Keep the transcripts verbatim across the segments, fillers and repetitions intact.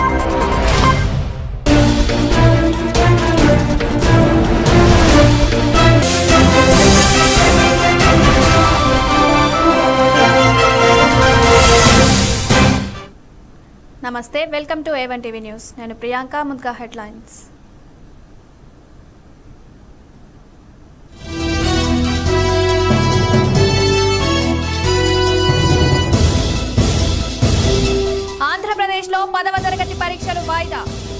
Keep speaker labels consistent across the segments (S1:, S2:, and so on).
S1: నమస్తే welcome to A one TV news నేను ప్రియాంక ముందుగా హెడ్లైన్స్ ఆంధ్రప్రదేశ్లో పదవ తరగతి పరీక్షలు వాయిదా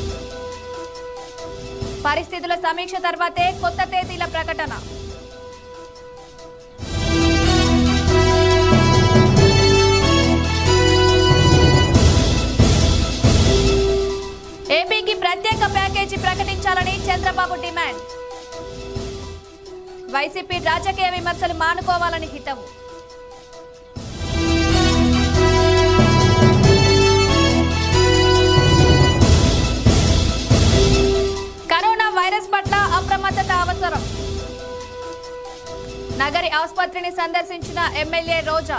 S1: పరిస్థితుల సమీక్ష తర్వాతే కొత్త తేదీల ప్రకటన ఏపీకి ప్రత్యేక ప్యాకేజీ ప్రకటించాలని చంద్రబాబు డిమాండ్ వైసీపీ రాజకీయ విమర్శలు మానుకోవాలని హితవు కరోనా వైరస్ పట్ల అప్రమత్తత అవసరం నగరి ఆసుపత్రిని సందర్శించిన ఎమ్మెల్యే రోజా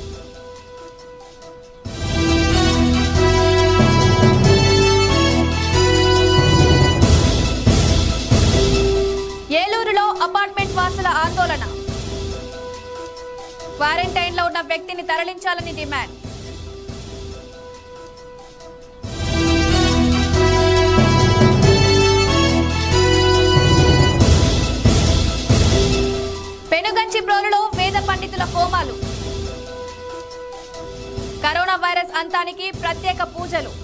S1: ఏలూరులో అపార్ట్మెంట్ వాసుల ఆందోళన క్వారంటైన్ లో ఉన్న వ్యక్తిని తరలించాలని డిమాండ్ పెనుగంచి ప్రోలులో వేద పండితుల హోమాలు కరోనా వైరస్ అంతానికి ప్రత్యేక పూజలు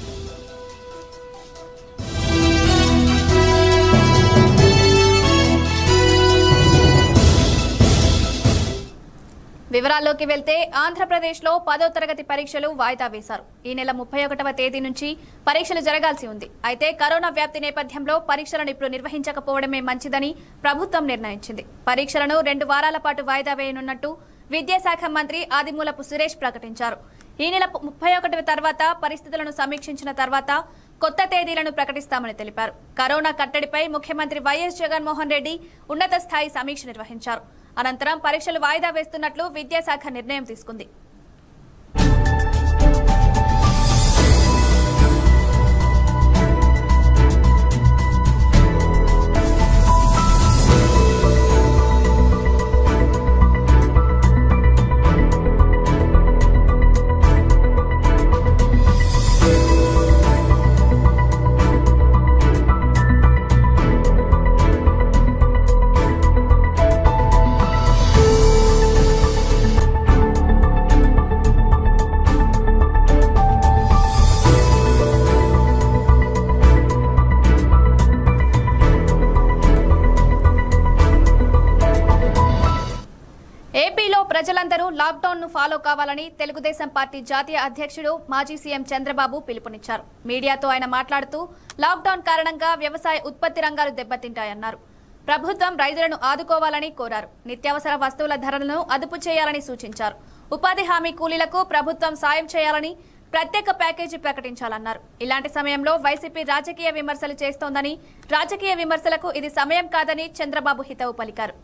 S1: వివరాల్లోకి వెళ్తే ఆంధ్రప్రదేశ్లో పదో తరగతి పరీక్షలు వాయిదా వేశారు. ఈ నెల ముప్పై ఒకటవ తేదీ నుంచి పరీక్షలు జరగాల్సి ఉంది. అయితే కరోనా వ్యాప్తి నేపథ్యంలో పరీక్షలను ఇప్పుడు నిర్వహించకపోవడమే మంచిదని ప్రభుత్వం నిర్ణయించింది. పరీక్షలను రెండు వారాల పాటు వాయిదా వేయనున్నట్టు విద్యాశాఖ మంత్రి ఆదిమూలపు సురేష్ ప్రకటించారు. ఈ నెల ముప్పై ఒకటవ తర్వాత పరిస్థితులను సమీక్షించిన తర్వాత కొత్త తేదీలను ప్రకటిస్తామని తెలిపారు. కరోనా కట్టడిపై ముఖ్యమంత్రి వైఎస్ జగన్మోహన్ రెడ్డి ఉన్నత స్థాయి సమీక్ష నిర్వహించారు. అనంతరం పరీక్షలు వాయిదా వేస్తున్నట్లు విద్యాశాఖ నిర్ణయం తీసుకుంది. ఏపీలో ప్రజలందరూ లాక్డౌన్ ను ఫాలో కావాలని తెలుగుదేశం పార్టీ జాతీయ అధ్యక్షుడు మాజీ సీఎం చంద్రబాబు పిలుపునిచ్చారు. మీడియాతో ఆయన మాట్లాడుతూ లాక్డౌన్ కారణంగా వ్యవసాయ ఉత్పత్తి రంగాలు దెబ్బతింటాయన్నారు. ప్రభుత్వం రైతులను ఆదుకోవాలని కోరారు. నిత్యావసర వస్తువుల ధరలను అదుపు చేయాలని సూచించారు. ఉపాధి హామీ కూలీలకు ప్రభుత్వం సాయం చేయాలని, ప్రత్యేక ప్యాకేజీ ప్రకటించాలన్నారు. ఇలాంటి సమయంలో వైసీపీ రాజకీయ విమర్శలు చేస్తోందని, రాజకీయ విమర్శలకు ఇది సమయం కాదని చంద్రబాబు హితవు పలికారు.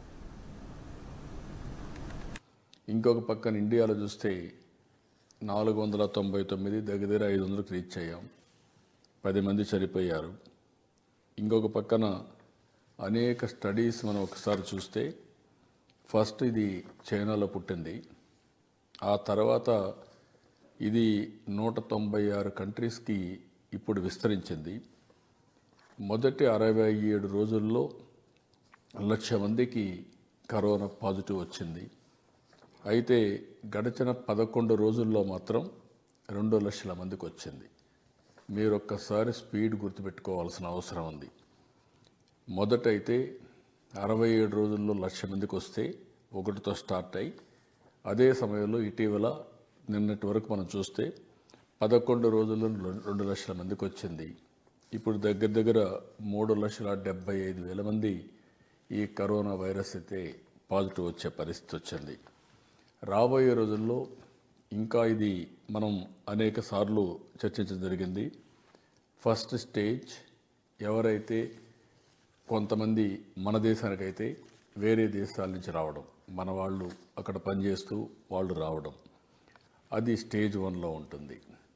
S2: ఇంకొక పక్కన ఇండియాలో చూస్తే నాలుగు వందల తొంభై తొమ్మిది దగ్గర దగ్గర ఐదు వందలకు రీచ్ అయ్యాం. పది మంది చనిపోయారు. ఇంకొక పక్కన అనేక స్టడీస్ మనం ఒకసారి చూస్తే ఫస్ట్ ఇది చైనాలో పుట్టింది. ఆ తర్వాత ఇది నూట తొంభై ఆరు కంట్రీస్కి ఇప్పుడు విస్తరించింది. మొదటి అరవై ఏడు రోజుల్లో లక్ష మందికి కరోనా పాజిటివ్ వచ్చింది. అయితే గడిచిన పదకొండు రోజుల్లో మాత్రం రెండు లక్షల మందికి వచ్చింది. మీరు ఒక్కసారి స్పీడ్ గుర్తుపెట్టుకోవాల్సిన అవసరం ఉంది. మొదటైతే అరవై ఏడు రోజుల్లో లక్ష మందికి వస్తే ఒకటితో స్టార్ట్ అయ్యి అదే సమయంలో ఇటీవల నిన్నటి వరకు మనం చూస్తే పదకొండు రోజుల్లో రెండు లక్షల మందికి వచ్చింది. ఇప్పుడు దగ్గర దగ్గర మూడు లక్షల డెబ్బై ఐదు వేల మంది ఈ కరోనా వైరస్ అయితే పాజిటివ్ వచ్చే పరిస్థితి వచ్చింది. రాబోయే రోజుల్లో ఇంకా ఇది మనం అనేక సార్లు చర్చించడం జరిగింది. ఫస్ట్ స్టేజ్ ఎవరైతే కొంతమంది మన దేశానికైతే వేరే దేశాల నుంచి రావడం, మన వాళ్ళు అక్కడ పనిచేస్తూ వాళ్ళు రావడం, అది స్టేజ్ వన్లో ఉంటుంది.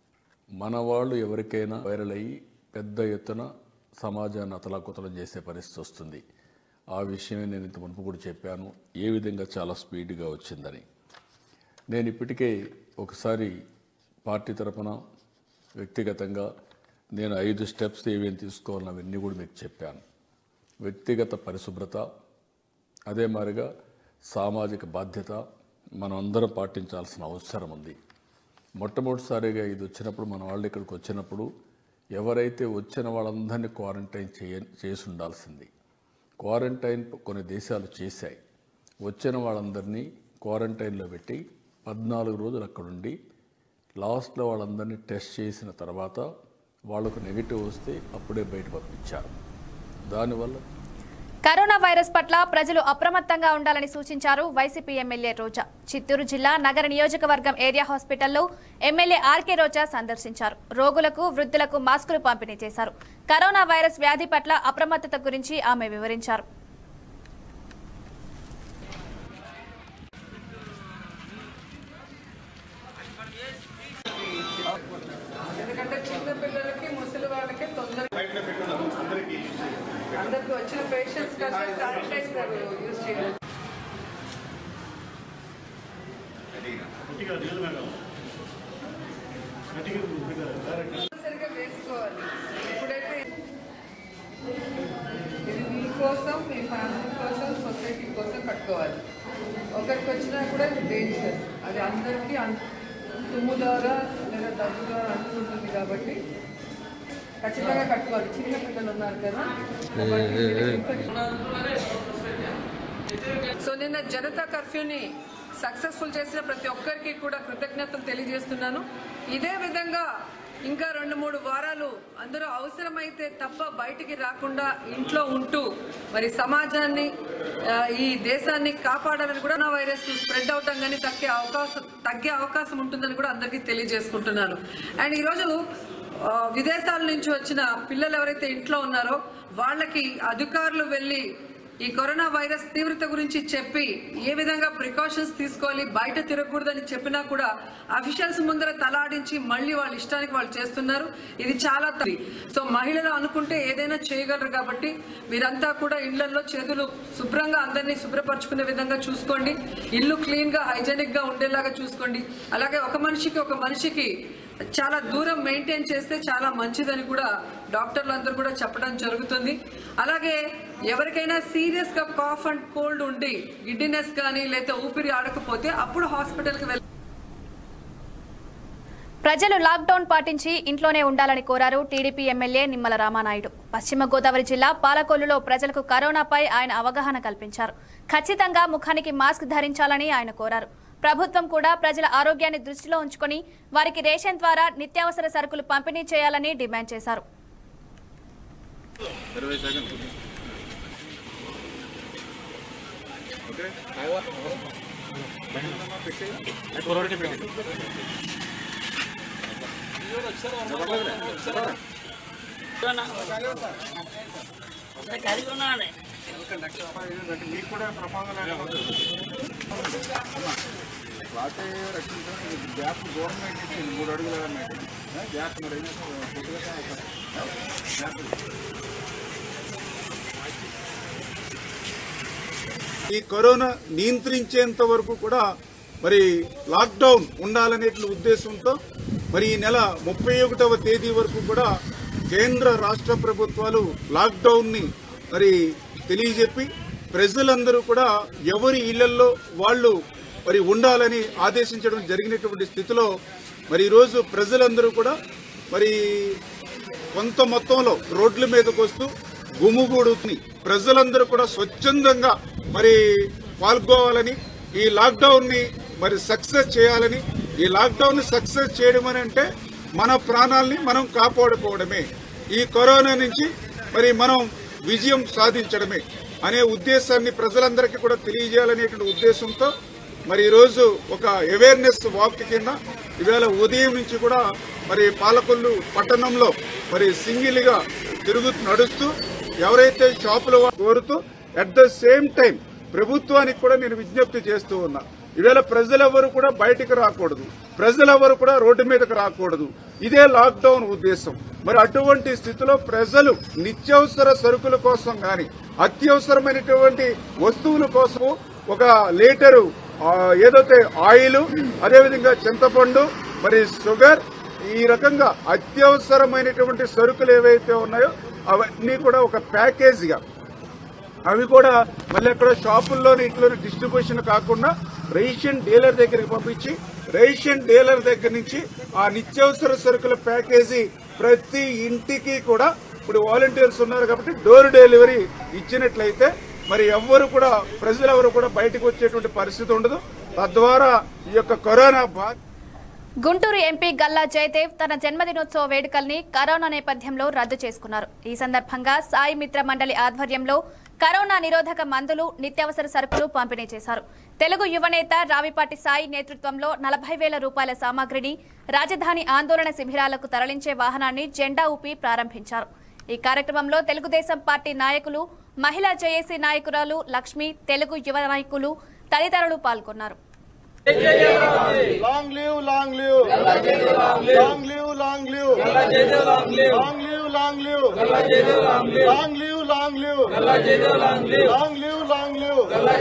S2: మన వాళ్ళు ఎవరికైనా వైరల్ అయ్యి పెద్ద ఎత్తున సమాజాన్ని అతలాకుతలం చేసే పరిస్థితి వస్తుంది. ఆ విషయమే నేను ఇంత మునుపు కూడా చెప్పాను, ఏ విధంగా చాలా స్పీడ్గా వచ్చిందని. నేను ఇప్పటికే ఒకసారి పార్టీ తరఫున వ్యక్తిగతంగా నేను ఐదు స్టెప్స్ ఏమేమి తీసుకోవాలని అవన్నీ కూడా మీకు చెప్పాను. వ్యక్తిగత పరిశుభ్రత, అదే మాదిరిగా సామాజిక బాధ్యత మనం అందరం పాటించాల్సిన అవసరం ఉంది. మొట్టమొదటిసారిగా ఇది వచ్చినప్పుడు మన వాళ్ళు ఇక్కడికి వచ్చినప్పుడు ఎవరైతే వచ్చిన వాళ్ళందరినీ క్వారంటైన్ చేయ చేసి ఉండాల్సింది. క్వారంటైన్ కొన్ని దేశాలు చేశాయి. వచ్చిన వాళ్ళందరినీ క్వారంటైన్లో పెట్టి పద్నాలుగు రోజులు అక్కడుండి లాస్ట్లో వాళ్ళందరినీ టెస్ట్ చేసిన తర్వాత వాళ్లకు నెగిటివ్ వస్తే అప్పుడే బయట పంపించారు. దానివల్ల
S1: కరోనా వైరస్ పట్ల ప్రజలు అప్రమత్తంగా ఉండాలని సూచించారు వైసీపీ ఎమ్మెల్యే రోజా. చిత్తూరు జిల్లా నగర నియోజకవర్గం ఏరియా హాస్పిటల్లో ఎమ్మెల్యే ఆర్కే రోజా సందర్శించారు. రోగులకు, వృద్ధులకు మాస్కులు పంపిణీ చేశారు. కరోనా వైరస్ వ్యాధి పట్ల అప్రమత్తత గురించి ఆమె వివరించారు.
S3: అందరికి వచ్చిన పేషెంట్స్ కోసం శానిటైజర్ యూజ్ చేయాలి. సరిగా వేసుకోవాలి. ఇప్పుడైతే ఇది మీకోసం, మీ ఫ్యామిలీ కోసం, సొసైటీ కోసం కట్టుకోవాలి. ఒకరికి వచ్చినా కూడా ఇది డేంజరస్. అది అందరికీ తుమ్ము ద్వారా లేదా దగ్గు ద్వారా అంటుకుంటుంది కాబట్టి ఖచ్చితంగా కట్టుకోవాలి. చిన్న పిల్లలు ఉన్నారు కదా. సో నిన్న జనతా కర్ఫ్యూని సక్సెస్ఫుల్ చేసిన ప్రతి ఒక్కరికి కూడా కృతజ్ఞతలు తెలియజేస్తున్నాను. ఇదే విధంగా ఇంకా రెండు మూడు వారాలు అందరూ అవసరమైతే తప్ప బయటికి రాకుండా ఇంట్లో ఉంటూ మరి సమాజాన్ని, ఈ దేశాన్ని కాపాడాలని కూడా కరోనా వైరస్ స్ప్రెడ్ అవటం కానీ తగ్గే అవకాశం తగ్గే అవకాశం ఉంటుందని కూడా అందరికీ తెలియజేసుకుంటున్నాను. అండ్ ఈరోజు విదేశాల నుంచి వచ్చిన పిల్లలు ఎవరైతే ఇంట్లో ఉన్నారో వాళ్ళకి అధికారులు వెళ్ళి ఈ కరోనా వైరస్ తీవ్రత గురించి చెప్పి ఏ విధంగా ప్రికాషన్స్ తీసుకోవాలి, బయట తిరగకూడదని చెప్పినా కూడా అఫీషియల్స్ ముందర తలాడించి మళ్ళీ వాళ్ళ ఇష్టానికి వాళ్ళు చేస్తున్నారు. ఇది చాలా తప్పు. సో మహిళలు అనుకుంటే ఏదైనా చేయగలరు కాబట్టి మీరంతా కూడా ఇళ్లలో చేతులు శుభ్రంగా అందరినీ శుభ్రపరచుకునే విధంగా చూసుకోండి. ఇల్లు క్లీన్గా, హైజెనిక్గా ఉండేలాగా చూసుకోండి. అలాగే ఒక మనిషికి ఒక మనిషికి చాలా దూరం మెయింటైన్ చేస్తే చాలా మంచిదని కూడా డాక్టర్లు అందరూ కూడా చెప్పడం జరుగుతుంది. అలాగే ఎవరికైనా సీరియస్ గా కాఫ్ అండ్ కోల్డ్ ఉండి గిడ్డినెస్ కానీ లేదా ఊపిరి ఆడకపోతే అప్పుడు హాస్పిటల్కి వెళ్ళి
S1: ప్రజలు లాక్డౌన్ పాటించి ఇంట్లోనే ఉండాలని కోరారు టీడీపీ ఎమ్మెల్యే నిమ్మల రామానాయుడు. పశ్చిమ గోదావరి జిల్లా పాలకొల్లులో ప్రజలకు కరోనాపై ఆయన అవగాహన కల్పించారు. ఖచ్చితంగా ముఖానికి మాస్క్ ధరించాలని ఆయన కోరారు. ప్రభుత్వం కూడా ప్రజల ఆరోగ్యాన్ని దృష్టిలో ఉంచుకొని వారికి రేషన్ ద్వారా నిత్యావసర సరుకులు పంపిణీ చేయాలని డిమాండ్ చేశారు.
S4: వాటే రక్షించడానికి గ్యాప్ గవర్నమెంట్ ఇచ్చింది మూడు అడుగుల గ్యాప్. మరి ఈ కరోనా నియంత్రించేంత వరకు కూడా మరి లాక్డౌన్ ఉండాలనే ఉద్దేశంతో మరి ఈ నెల ముప్పై ఒకటవ తేదీ వరకు కూడా కేంద్ర రాష్ట్ర ప్రభుత్వాలు లాక్డౌన్ ని మరి తెలియజెప్పి ప్రజలందరూ కూడా ఎవరి ఇళ్లలో వాళ్ళు మరి ఉండాలని ఆదేశించడం జరిగినటువంటి స్థితిలో మరి ఈరోజు ప్రజలందరూ కూడా మరి కొంత మొత్తంలో రోడ్ల మీదకు వస్తూ గుమిగూడుతుంది. ప్రజలందరూ కూడా స్వచ్ఛందంగా మరి పాల్గొవాలని, ఈ లాక్డౌన్ ని మరి సక్సెస్ చేయాలని. ఈ లాక్డౌన్ ని సక్సెస్ చేయడం అని అంటే మన ప్రాణాలని మనం కాపాడుకోవడమే, ఈ కరోనా నుంచి మరి మనం విజయం సాధించడమే అనే ఉద్దేశాన్ని ప్రజలందరికీ కూడా తెలియజేయాలనేటువంటి ఉద్దేశంతో మరి ఈరోజు ఒక అవేర్నెస్ వాక్ కింద ఇవాళ ఉదయం నుంచి కూడా మరి పాలకొల్లు పట్టణంలో మరి సింగిల్ గా తిరుగు నడుస్తూ ఎవరైతే షాపుల కోరుతూ అట్ ద సేమ్ టైం ప్రభుత్వానికి కూడా నేను విజ్ఞప్తి చేస్తూ ఉన్నా, ఈవేళ ప్రజలెవరు కూడా బయటికి రాకూడదు, ప్రజలెవరు కూడా రోడ్డు మీదకి రాకూడదు. ఇదే లాక్డౌన్ ఉద్దేశం. మరి అటువంటి స్థితిలో ప్రజలు నిత్యావసర సరుకుల కోసం గాని అత్యవసరమైనటువంటి వస్తువుల కోసం ఒక లీటరు ఏదైతే ఆయిల్, అదేవిధంగా చింతపండు, మరి షుగర్, ఈ రకంగా అత్యవసరమైనటువంటి సరుకులు ఏవైతే ఉన్నాయో అవన్నీ కూడా ఒక ప్యాకేజీగా అవి కూడా మళ్ళీ అక్కడ షాపుల్లోని ఇట్లోని డిస్ట్రిబ్యూషన్ కాకుండా రేషన్ డీలర్ దగ్గరికి పంపించి రేషన్ డీలర్ దగ్గర నుంచి ఆ నిత్యావసర సరుకుల ప్యాకేజీ ప్రతి ఇంటికి కూడా ఇప్పుడు వాలంటీర్స్ ఉన్నారు కాబట్టి డోర్ డెలివరీ ఇచ్చినట్లయితే మరి ఎవ్వరు కూడా ప్రజలెవరు కూడా బయటకు వచ్చేటువంటి పరిస్థితి ఉండదు. తద్వారా ఈ యొక్క కరోనా బాధ.
S1: గుంటూరు ఎంపీ గల్లా జయదేవ్ తన జన్మదినోత్సవ వేడుకల్ని కరోనా నేపథ్యంలో రద్దు చేసుకున్నారు. ఈ సందర్భంగా సాయి మిత్ర మండలి ఆధ్వర్యంలో కరోనా నిరోధక మందులు, నిత్యావసర సరుకులు పంపిణీ చేశారు. తెలుగు యువనేత రావిపాటి సాయి నేతృత్వంలో నలభై వేల రూపాయల సామాగ్రిని రాజధాని ఆందోళన శిబిరాలకు తరలించే వాహనాన్ని జెండా ఊపి ప్రారంభించారు. ఈ కార్యక్రమంలో తెలుగుదేశం పార్టీ నాయకులు, మహిళా జేఏసీ నాయకురాలు లక్ష్మి, తెలుగు యువ నాయకులు తదితరులు పాల్గొన్నారు.
S5: Long live, long live. Long live, long live. Long live, long live. Long live, long live. Long live, long live. Long live, long live. Long live, long live.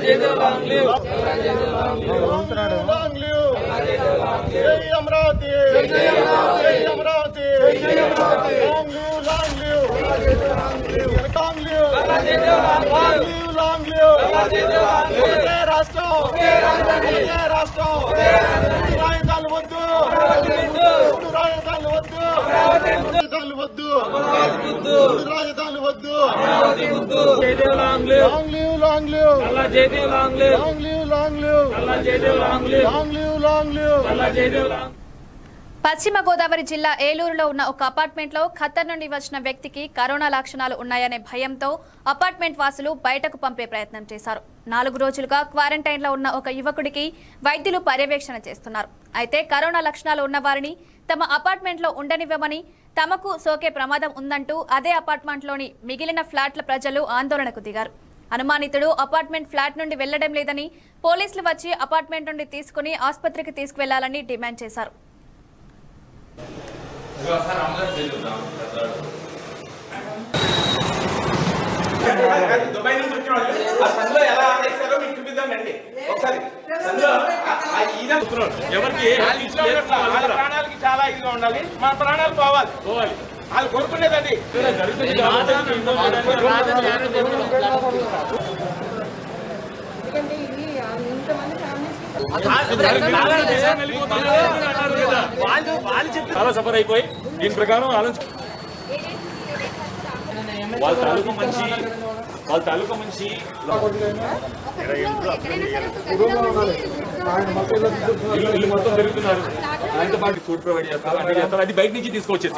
S5: Long live. Jai Amravati. Jai Amravati. Long live, long live. Long live. Long live, long live. Jai Rashtra. Jai Rashtra. రాజధాని వద్దు, రాజధాని వద్దు, రాజధాని వద్దు, రాజధాని వద్దు. Long live, long live, long live, long live, long live, long live.
S1: పశ్చిమ గోదావరి జిల్లా ఏలూరులో ఉన్న ఒక అపార్ట్మెంట్ లో ఖత్తర్ నుండి వచ్చిన వ్యక్తికి కరోనా లక్షణాలు ఉన్నాయనే భయంతో అపార్ట్మెంట్ వాసులు బయటకు పంపే ప్రయత్నం చేశారు. నాలుగు రోజులుగా క్వారంటైన్ లో ఉన్న ఒక యువకుడికి వైద్యులు పర్యవేక్షణ చేస్తున్నారు. అయితే కరోనా లక్షణాలు ఉన్న వారిని తమ అపార్ట్మెంట్ లో ఉండనివ్వమని, తమకు సోకే ప్రమాదం ఉందంటూ అదే అపార్ట్మెంట్ లోని మిగిలిన ఫ్లాట్ల ప్రజలు ఆందోళనకు దిగారు. అనుమానితుడు అపార్ట్మెంట్ ఫ్లాట్ నుండి వెళ్లడం లేదని పోలీసులు వచ్చి అపార్ట్మెంట్ నుండి తీసుకుని ఆసుపత్రికి తీసుకువెళ్లాలని డిమాండ్ చేశారు.
S6: దుబాయ్ నుంచి వచ్చిన వాళ్ళు ఆ సందులో ఎలా ఆడేస్తారో మీకు చూపిద్దామండి ఒకసారి. ఎవరికి వాళ్ళ ప్రాణాలకి చాలా ఇదిగా ఉండాలి, మన ప్రాణాలు పోవాలి పోవాలి వాళ్ళు కోరుకునేదండి.
S7: చాలా సఫర్ అయిపోయి దీని ప్రకారం ఆలోచన వాళ్ళ తాలూకా మంచి వాళ్ళ తాలూకా మంచి ఇల్లు మొత్తం పెరుగుతున్నారు. ఆయనతో పాటు ఫుడ్ ప్రొవైడ్ చేస్తారు, అంటే చేస్తారు. అది బయట నుంచి తీసుకొచ్చేసి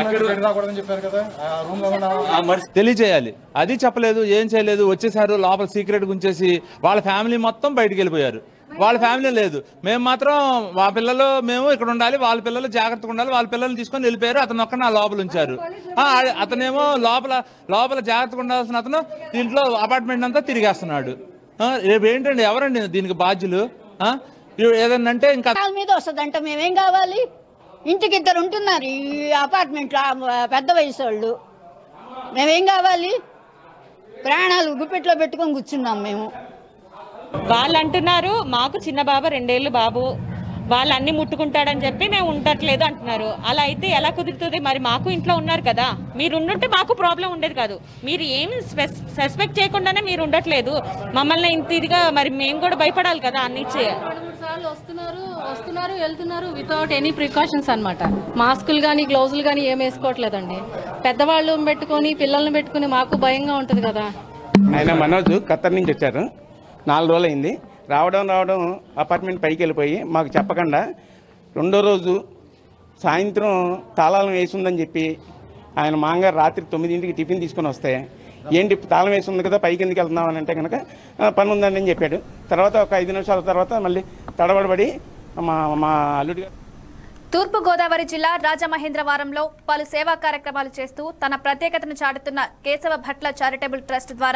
S8: తెలియజేయాలి. అది చెప్పలేదు, ఏం చేయలేదు, వచ్చేసారు లోపల సీక్రెట్ గుంచేసి వాళ్ళ ఫ్యామిలీ మొత్తం బయటకు వెళ్ళిపోయారు. వాళ్ళ ఫ్యామిలీ లేదు, మేము మాత్రం మా పిల్లలు మేము ఇక్కడ ఉండాలి, వాళ్ళ పిల్లలు జాగ్రత్తగా ఉండాలి, వాళ్ళ పిల్లల్ని తీసుకొని వెళ్ళిపోయారు. అతను ఒక్కన లోపల ఉంచారు. అతనేమో లోపల లోపల జాగ్రత్తగా ఉండాల్సిన అతను దీంట్లో అపార్ట్మెంట్ అంతా తిరిగేస్తున్నాడు. రేపు ఏంటండి ఎవరండి దీనికి బాధ్యులు? ఏదన్నా అంటే ఇంకా
S9: మీద వస్తుందంట. మేమేం కావాలి? ఇంటికి ఇద్దరు ఉంటున్నారు ఈ అపార్ట్మెంట్లో పెద్ద వయసు వాళ్ళు. మేమేం కావాలి? ప్రాణాలు గుప్పెట్లో పెట్టుకొని కూర్చున్నాం మేము.
S10: వాళ్ళు అంటున్నారు మాకు చిన్న బాబు రెండేళ్ళు బాబు, వాళ్ళు అన్ని ముట్టుకుంటాడని చెప్పి మేము ఉండట్లేదు అంటున్నారు. అలా అయితే ఎలా కుదురుతుంది? మరి మాకు ఇంట్లో ఉన్నారు కదా, మీరు ఉండుంటే మాకు ప్రాబ్లం ఉండేది కాదు. మీరు ఏమి సస్పెక్ట్ చేయకుండానే మీరు ఉండట్లేదు, మమ్మల్ని ఇంత ఇదిగా మరి మేము కూడా భయపడాలి కదా. అన్ని
S11: సార్లు వస్తున్నారు వస్తున్నారు వెళ్తున్నారు వితౌట్ ఎనీ ప్రికాషన్స్ అనమాట. మాస్కులు కానీ గ్లౌజులు కానీ ఏం వేసుకోవట్లేదండి. పెద్దవాళ్ళు పెట్టుకొని పిల్లల్ని పెట్టుకుని మాకు భయంగా ఉంటుంది కదా.
S6: ఆయన మనోజ్ ఖత్తర్ నుంచి వచ్చారు, నాలుగు రోజులు అయింది. రావడం రావడం అపార్ట్మెంట్ పైకి వెళ్ళిపోయి మాకు చెప్పకుండా రెండో రోజు సాయంత్రం తాళాలం వేసి ఉందని చెప్పి ఆయన మాంగారు రాత్రి తొమ్మిదింటికి టిఫిన్ తీసుకొని వస్తే ఏంటి తాళం వేసి ఉంది కదా పైకి ఎందుకు వెళ్తున్నాం అని అంటే కనుక పని ఉందని అని చెప్పాడు. తర్వాత ఒక ఐదు నిమిషాల తర్వాత మళ్ళీ తడబడబడి మా మా అల్లుడి గారు.
S1: తూర్పు గోదావరి జిల్లా రాజమహేంద్రవరంలో పలు సేవా కార్యక్రమాలు చేస్తూ తన ప్రత్యేకతను చాటుతున్న కేశవ భట్ల చారిటబుల్ ట్రస్ట్ ద్వారా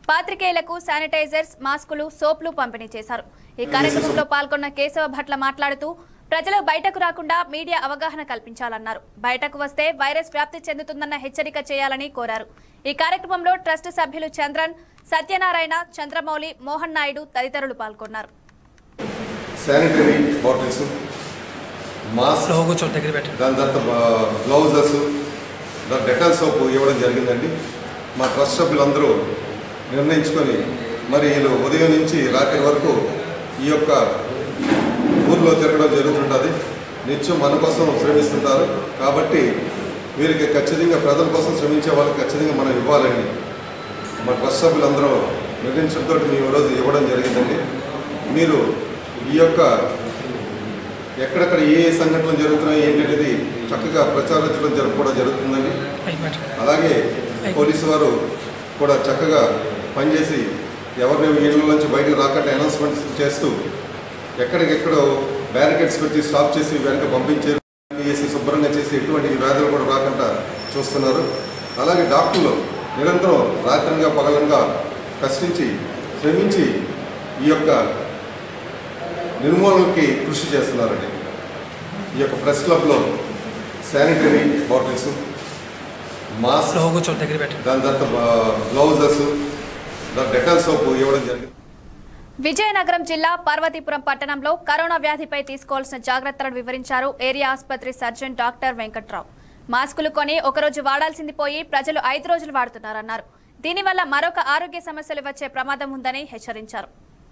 S1: పాత్రికేయులకు శానిటైజర్స్, మాస్కులు, సోప్లు పంపిణీ చేశారు. ఈ కార్యక్రమంలో పాల్గొన్న కేశవ భట్ల మాట్లాడుతూ ప్రజలు బయటకు రాకుండా మీడియా అవగాహన కల్పించాలన్నారు. బయటకు వస్తే వైరస్ వ్యాప్తి చెందుతుందన్న హెచ్చరిక చేయాలని కోరారు. ఈ కార్యక్రమంలో ట్రస్ట్ సభ్యులు చంద్రన్, సత్యనారాయణ, చంద్రమౌళి, మోహన్ నాయుడు తదితరులు పాల్గొన్నారు.
S12: శానిటరీ బాటిల్స్, మాస్క్, దాని తర్వాత గ్లౌజెస్, దాని డెటాల్ సోపు ఇవ్వడం జరిగిందండి. మా ట్రస్ట్ సభ్యులందరూ నిర్ణయించుకొని మరి వీళ్ళు ఉదయం నుంచి రాత్రి వరకు ఈ యొక్క ఊర్లో తిరగడం జరుగుతుంటుంది. నిత్యం మన కోసం శ్రమిస్తుంటారు. కాబట్టి వీరికి ఖచ్చితంగా ప్రజల కోసం శ్రమించే వాళ్ళకి ఖచ్చితంగా మనం ఇవ్వాలని మా ట్రస్ట్ సభ్యులందరూ నిర్ణయించడంతో మేము ఈరోజు ఇవ్వడం జరిగిందండి. మీరు ఈ యొక్క ఎక్కడెక్కడ ఏ ఏ సంఘటనలు జరుగుతున్నాయి ఏంటనేది చక్కగా ప్రచారించడం జరుపుకోవడం జరుగుతుందండి. అలాగే పోలీసు వారు కూడా చక్కగా పనిచేసి ఎవరిని ఇళ్ళ నుంచి బయటకు రాకుండా అనౌన్స్మెంట్స్ చేస్తూ ఎక్కడికెక్కడో బ్యారికేడ్స్ పెట్టి స్టాప్ చేసి వెనక పంపించే చేసి శుభ్రంగా చేసి ఎటువంటి వ్యాధులు కూడా రాకుండా చూస్తున్నారు. అలాగే డాక్టర్లు నిరంతరం రాత్రిగా పగలంగా కష్టించి శ్రమించి ఈ యొక్క నిర్మూలనకి కృషి చేస్తున్నారండి. ఈ యొక్క ప్రెస్ క్లబ్లో శానిటరీ బాటిల్స్, మాస్క్, దాని తర్వాత గ్లౌజెస్, దాని డెటాల్ సోపు ఇవ్వడం జరిగింది.
S1: విజయనగరం జిల్లా పార్వతీపురం పట్టణంలో కరోనా వ్యాధిపై తీసుకోవాల్సిన జాగ్రత్తలను వివరించారు ఏరియా ఆసుపత్రి సర్జన్ డాక్టర్ వెంకట్రావు. మాస్కులు కొని ఒకరోజు వాడాల్సింది పోయి ప్రజలు ఐదు రోజులు వాడుతున్నారన్నారు. దీనివల్ల మరొక ఆరోగ్య సమస్యలు వచ్చే ప్రమాదం ఉందని హెచ్చరించారు.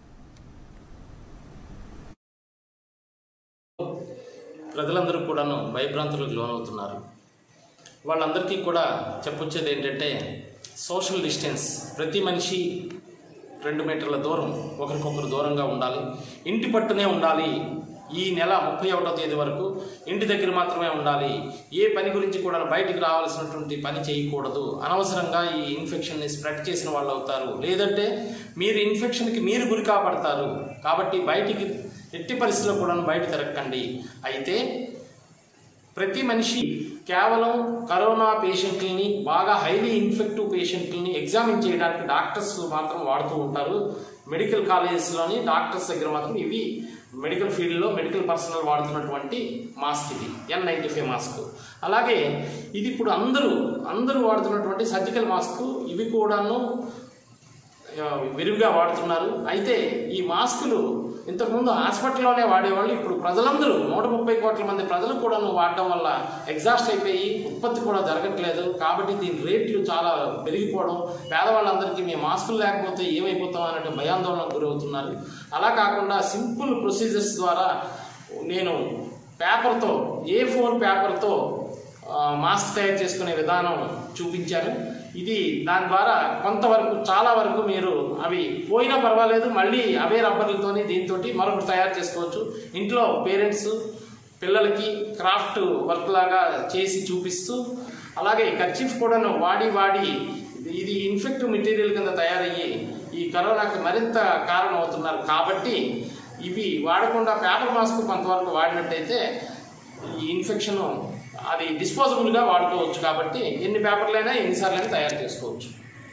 S13: ప్రజలందరూ కూడాను భయభ్రాంతులకు లోనవుతున్నారు. వాళ్ళందరికీ కూడా చెప్పొచ్చేది ఏంటంటే సోషల్ డిస్టెన్స్, ప్రతి మనిషి రెండు మీటర్ల దూరం ఒకరికొకరు దూరంగా ఉండాలి. ఇంటి పట్టునే ఉండాలి. ఈ నెల ముప్పై ఒకటో తేదీ వరకు ఇంటి దగ్గర మాత్రమే ఉండాలి. ఏ పని గురించి కూడా బయటికి రావాల్సినటువంటి పని చేయకూడదు. అనవసరంగా ఈ ఇన్ఫెక్షన్ని స్ప్రెడ్ చేసిన వాళ్ళు అవుతారు. లేదంటే మీరు ఇన్ఫెక్షన్కి మీరు గురి కాబడతారు. కాబట్టి బయటికి ఎట్టి పరిస్థితుల్లో కూడా బయట తిరగకండి. అయితే ప్రతి మనిషి కేవలం కరోనా పేషెంట్లని, బాగా హైలీ ఇన్ఫెక్టివ్ పేషెంట్లని ఎగ్జామిన్ చేయడానికి డాక్టర్స్ మాత్రం వాడుతూ ఉంటారు. మెడికల్ కాలేజెస్లోని డాక్టర్స్ దగ్గర మాత్రం ఇవి మెడికల్ ఫీల్డ్లో మెడికల్ పర్సనల్ వాడుతున్నటువంటి మాస్క్, ఇది ఎన్ నైంటీ ఫైవ్ మాస్క్. అలాగే ఇది ఇప్పుడు అందరూ అందరూ వాడుతున్నటువంటి సర్జికల్ మాస్క్, ఇవి కూడాను విరివిగా వాడుతున్నారు. అయితే ఈ మాస్కులు ఇంతకుముందు హాస్పిటల్లోనే వాడేవాళ్ళు, ఇప్పుడు ప్రజలందరూ నూట ముప్పై కోట్ల మంది ప్రజలు కూడా వాడడం వల్ల ఎగ్జాస్ట్ అయిపోయి ఉత్పత్తి కూడా జరగట్లేదు. కాబట్టి దీని రేట్లు చాలా పెరిగిపోవడం, పేదవాళ్ళందరికీ మేము మాస్కులు లేకపోతే ఏమైపోతాం అనే భయాందోళనకు గురవుతున్నారు. అలా కాకుండా సింపుల్ ప్రొసీజర్స్ ద్వారా నేను పేపర్తో, ఏ ఫోర్ పేపర్తో మాస్క్ తయారు చేసుకునే విధానం చూపించాను. ఇది దాని ద్వారా కొంతవరకు, చాలా వరకు మీరు అవి పోయినా పర్వాలేదు, మళ్ళీ అవే రబ్బర్లతోని దీంతో మరొకటి తయారు చేసుకోవచ్చు. ఇంట్లో పేరెంట్స్ పిల్లలకి క్రాఫ్ట్ వర్క్ లాగా చేసి చూపిస్తూ, అలాగే కర్చీఫ్ కూడాను వాడి వాడి ఇది ఇన్ఫెక్టివ్ మెటీరియల్ కింద తయారయ్యి ఈ కరోనాకి మరింత కారణం అవుతున్నారు. కాబట్టి ఇవి వాడకుండా పేపర్ మాస్క్ కొంతవరకు వాడినట్టయితే ఈ ఇన్ఫెక్షన్ అది డిస్పోజబుల్గా వాడుకోవచ్చు. కాబట్టి ఎన్ని పేపర్లైనా ఎన్నిసార్లైనా తయారు చేసుకోవచ్చు.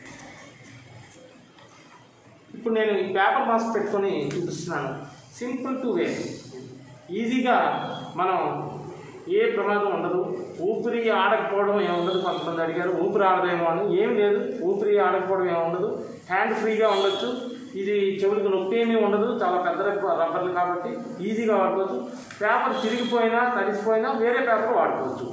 S13: ఇప్పుడు నేను ఈ పేపర్ మాస్క్ పెట్టుకొని చూపిస్తున్నాను. సింపుల్ టు వే, ఈజీగా మనం ఏ ప్రమాదం ఉండదు. ఊపిరి ఆడకపోవడం ఏముండదు. కొంతమంది అడిగారు ఊపిరి ఆడదేమో అని. ఏం లేదు, ఊపిరి ఆడకపోవడం ఏముండదు. హ్యాండ్ ఫ్రీగా ఉండొచ్చు. ఇది చెవులకు నొప్పి ఏమీ ఉండదు. చాలా పెద్ద రబ్బర్లు కాబట్టి ఈజీగా వాడుకోవచ్చు. పేపర్ చిరిగిపోయినా తడిసిపోయినా వేరే పేపర్ వాడుకోవచ్చు.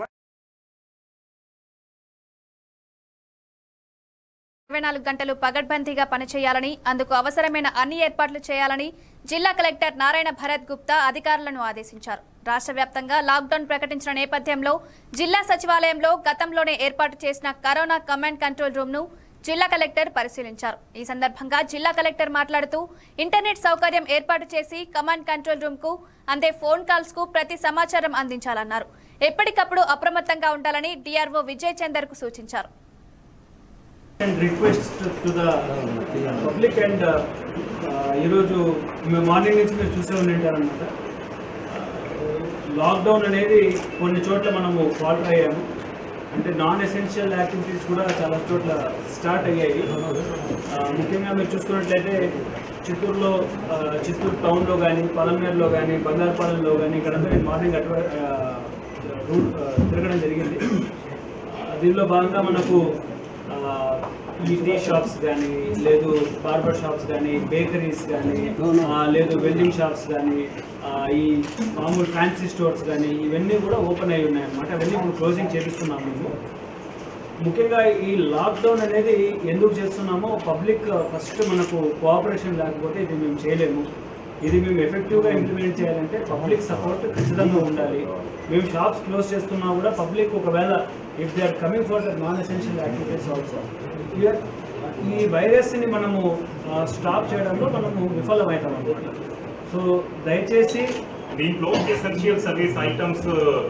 S1: ఇరవై నాలుగు గంటలు పగడ్బందీగా పనిచేయాలని, అందుకు అవసరమైన అన్ని ఏర్పాట్లు చేయాలని జిల్లా కలెక్టర్ నారాయణ భరత్ గుప్తా అధికారులను ఆదేశించారు. రాష్ట్ర వ్యాప్తంగా లాక్డౌన్ ప్రకటించిన నేపథ్యంలో జిల్లా సచివాలయంలో గతంలోనే ఏర్పాటు చేసిన కరోనా కమాండ్ కంట్రోల్ రూమ్ ను జిల్లా కలెక్టర్ పరిశీలించారు. ఈ సందర్భంగా జిల్లా కలెక్టర్ మాట్లాడుతూ ఇంటర్నెట్ సౌకర్యం ఏర్పాటు చేసి కమాండ్ కంట్రోల్ రూమ్ కు అందే ఫోన్ కాల్స్ కు ప్రతి సమాచారం అందించాలన్నారు. ఎప్పటికప్పుడు అప్రమత్తంగా ఉండాలని డిఆర్ఓ విజయ్ చందర్ కు సూచించారు.
S14: Request to the public and ఈరోజు మేము మార్నింగ్ నుంచి మీరు చూసే ఉంటారనమాట. లాక్డౌన్ అనేది కొన్ని చోట్ల మనము ఫాల్టర్ అయ్యాము. అంటే నాన్ ఎసెన్షియల్ యాక్టివిటీస్ కూడా చాలా చోట్ల స్టార్ట్ అయ్యాయి. ముఖ్యంగా మీరు చూసుకున్నట్లయితే చిత్తూరులో చిత్తూరు టౌన్లో కానీ పలమనేరులో కానీ బంగారుపాలెంలో కానీ ఇక్కడంతా నేను మార్నింగ్ అటు రూట్ తిరగడం జరిగింది. దీనిలో భాగంగా మనకు ఈ టీ షాప్స్ కానీ లేదు బార్బర్ షాప్స్ కానీ బేకరీస్ కానీ లేదు వెల్డింగ్ షాప్స్ కానీ ఈ మామూలు ఫ్యాన్సీ స్టోర్స్ కానీ ఇవన్నీ కూడా ఓపెన్ అయి ఉన్నాయన్నమాట. అవన్నీ ఇప్పుడు క్లోజింగ్ చేపిస్తున్నాము మేము. ముఖ్యంగా ఈ లాక్డౌన్ అనేది ఎందుకు చేస్తున్నామో పబ్లిక్ ఫస్ట్ మనకు కోఆపరేషన్ లేకపోతే ఇది మేము చేయలేము. ఇది మేము ఎఫెక్టివ్గా ఇంప్లిమెంట్ చేయాలంటే పబ్లిక్ సపోర్ట్ ఖచ్చితంగా ఉండాలి. మేము షాప్స్ క్లోజ్ చేస్తున్నా కూడా పబ్లిక్ ఒకవేళ if they are coming for the non essential activities also ఈ వైరస్ని మనము స్టాప్ చేయడంలో మనము విఫలమవుతాం అన్నమాట. సో దయచేసి
S15: దీంట్లో ఎసెన్షియల్ సర్వీస్ ఐటమ్స్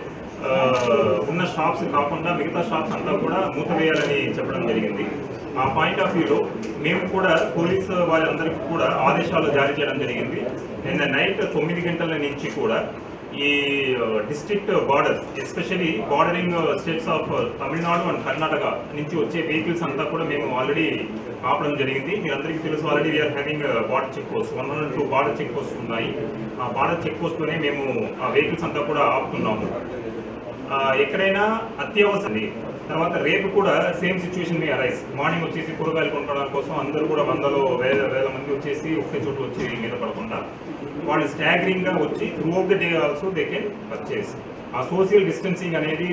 S15: ఉన్న షాప్స్ కాకుండా మిగతా షాప్స్ అంతా కూడా మూతవేయాలని చెప్పడం జరిగింది. ఆ పాయింట్ ఆఫ్ వ్యూలో మేము కూడా పోలీసు వాళ్ళందరికీ కూడా ఆదేశాలు జారీ చేయడం జరిగింది. నిన్న నైట్ తొమ్మిది గంటల నుంచి కూడా ఈ district borders especially bordering states of Tamil Nadu and Karnataka నుంచి వచ్చే వెహికల్స్ అంతా కూడా మేము ఆల్రెడీ ఆపడం జరిగింది. మీ అందరికీ తెలుసు already we're having border check post one one two border check post ఉన్నాయి. ఆ బార్డర్ చెక్ పోస్ట్లోనే మేము ఆ వెహికల్స్ అంతా కూడా ఆపుతున్నాము. ఎక్కడైనా అత్యవసరం తర్వాత రేపు కూడా same situation may arise. Morning వచ్చేసి కూరగాయలు కొనుక్కోవడం కోసం అందరూ కూడా వందలో వేల వేల మంది వచ్చేసి ఒకే చోటు వచ్చి మీద పడకుండా వాళ్ళు స్టాగరింగ్ గా వచ్చి throughout the day also they can purchase. ఆ సోషల్ డిస్టెన్సింగ్ అనేది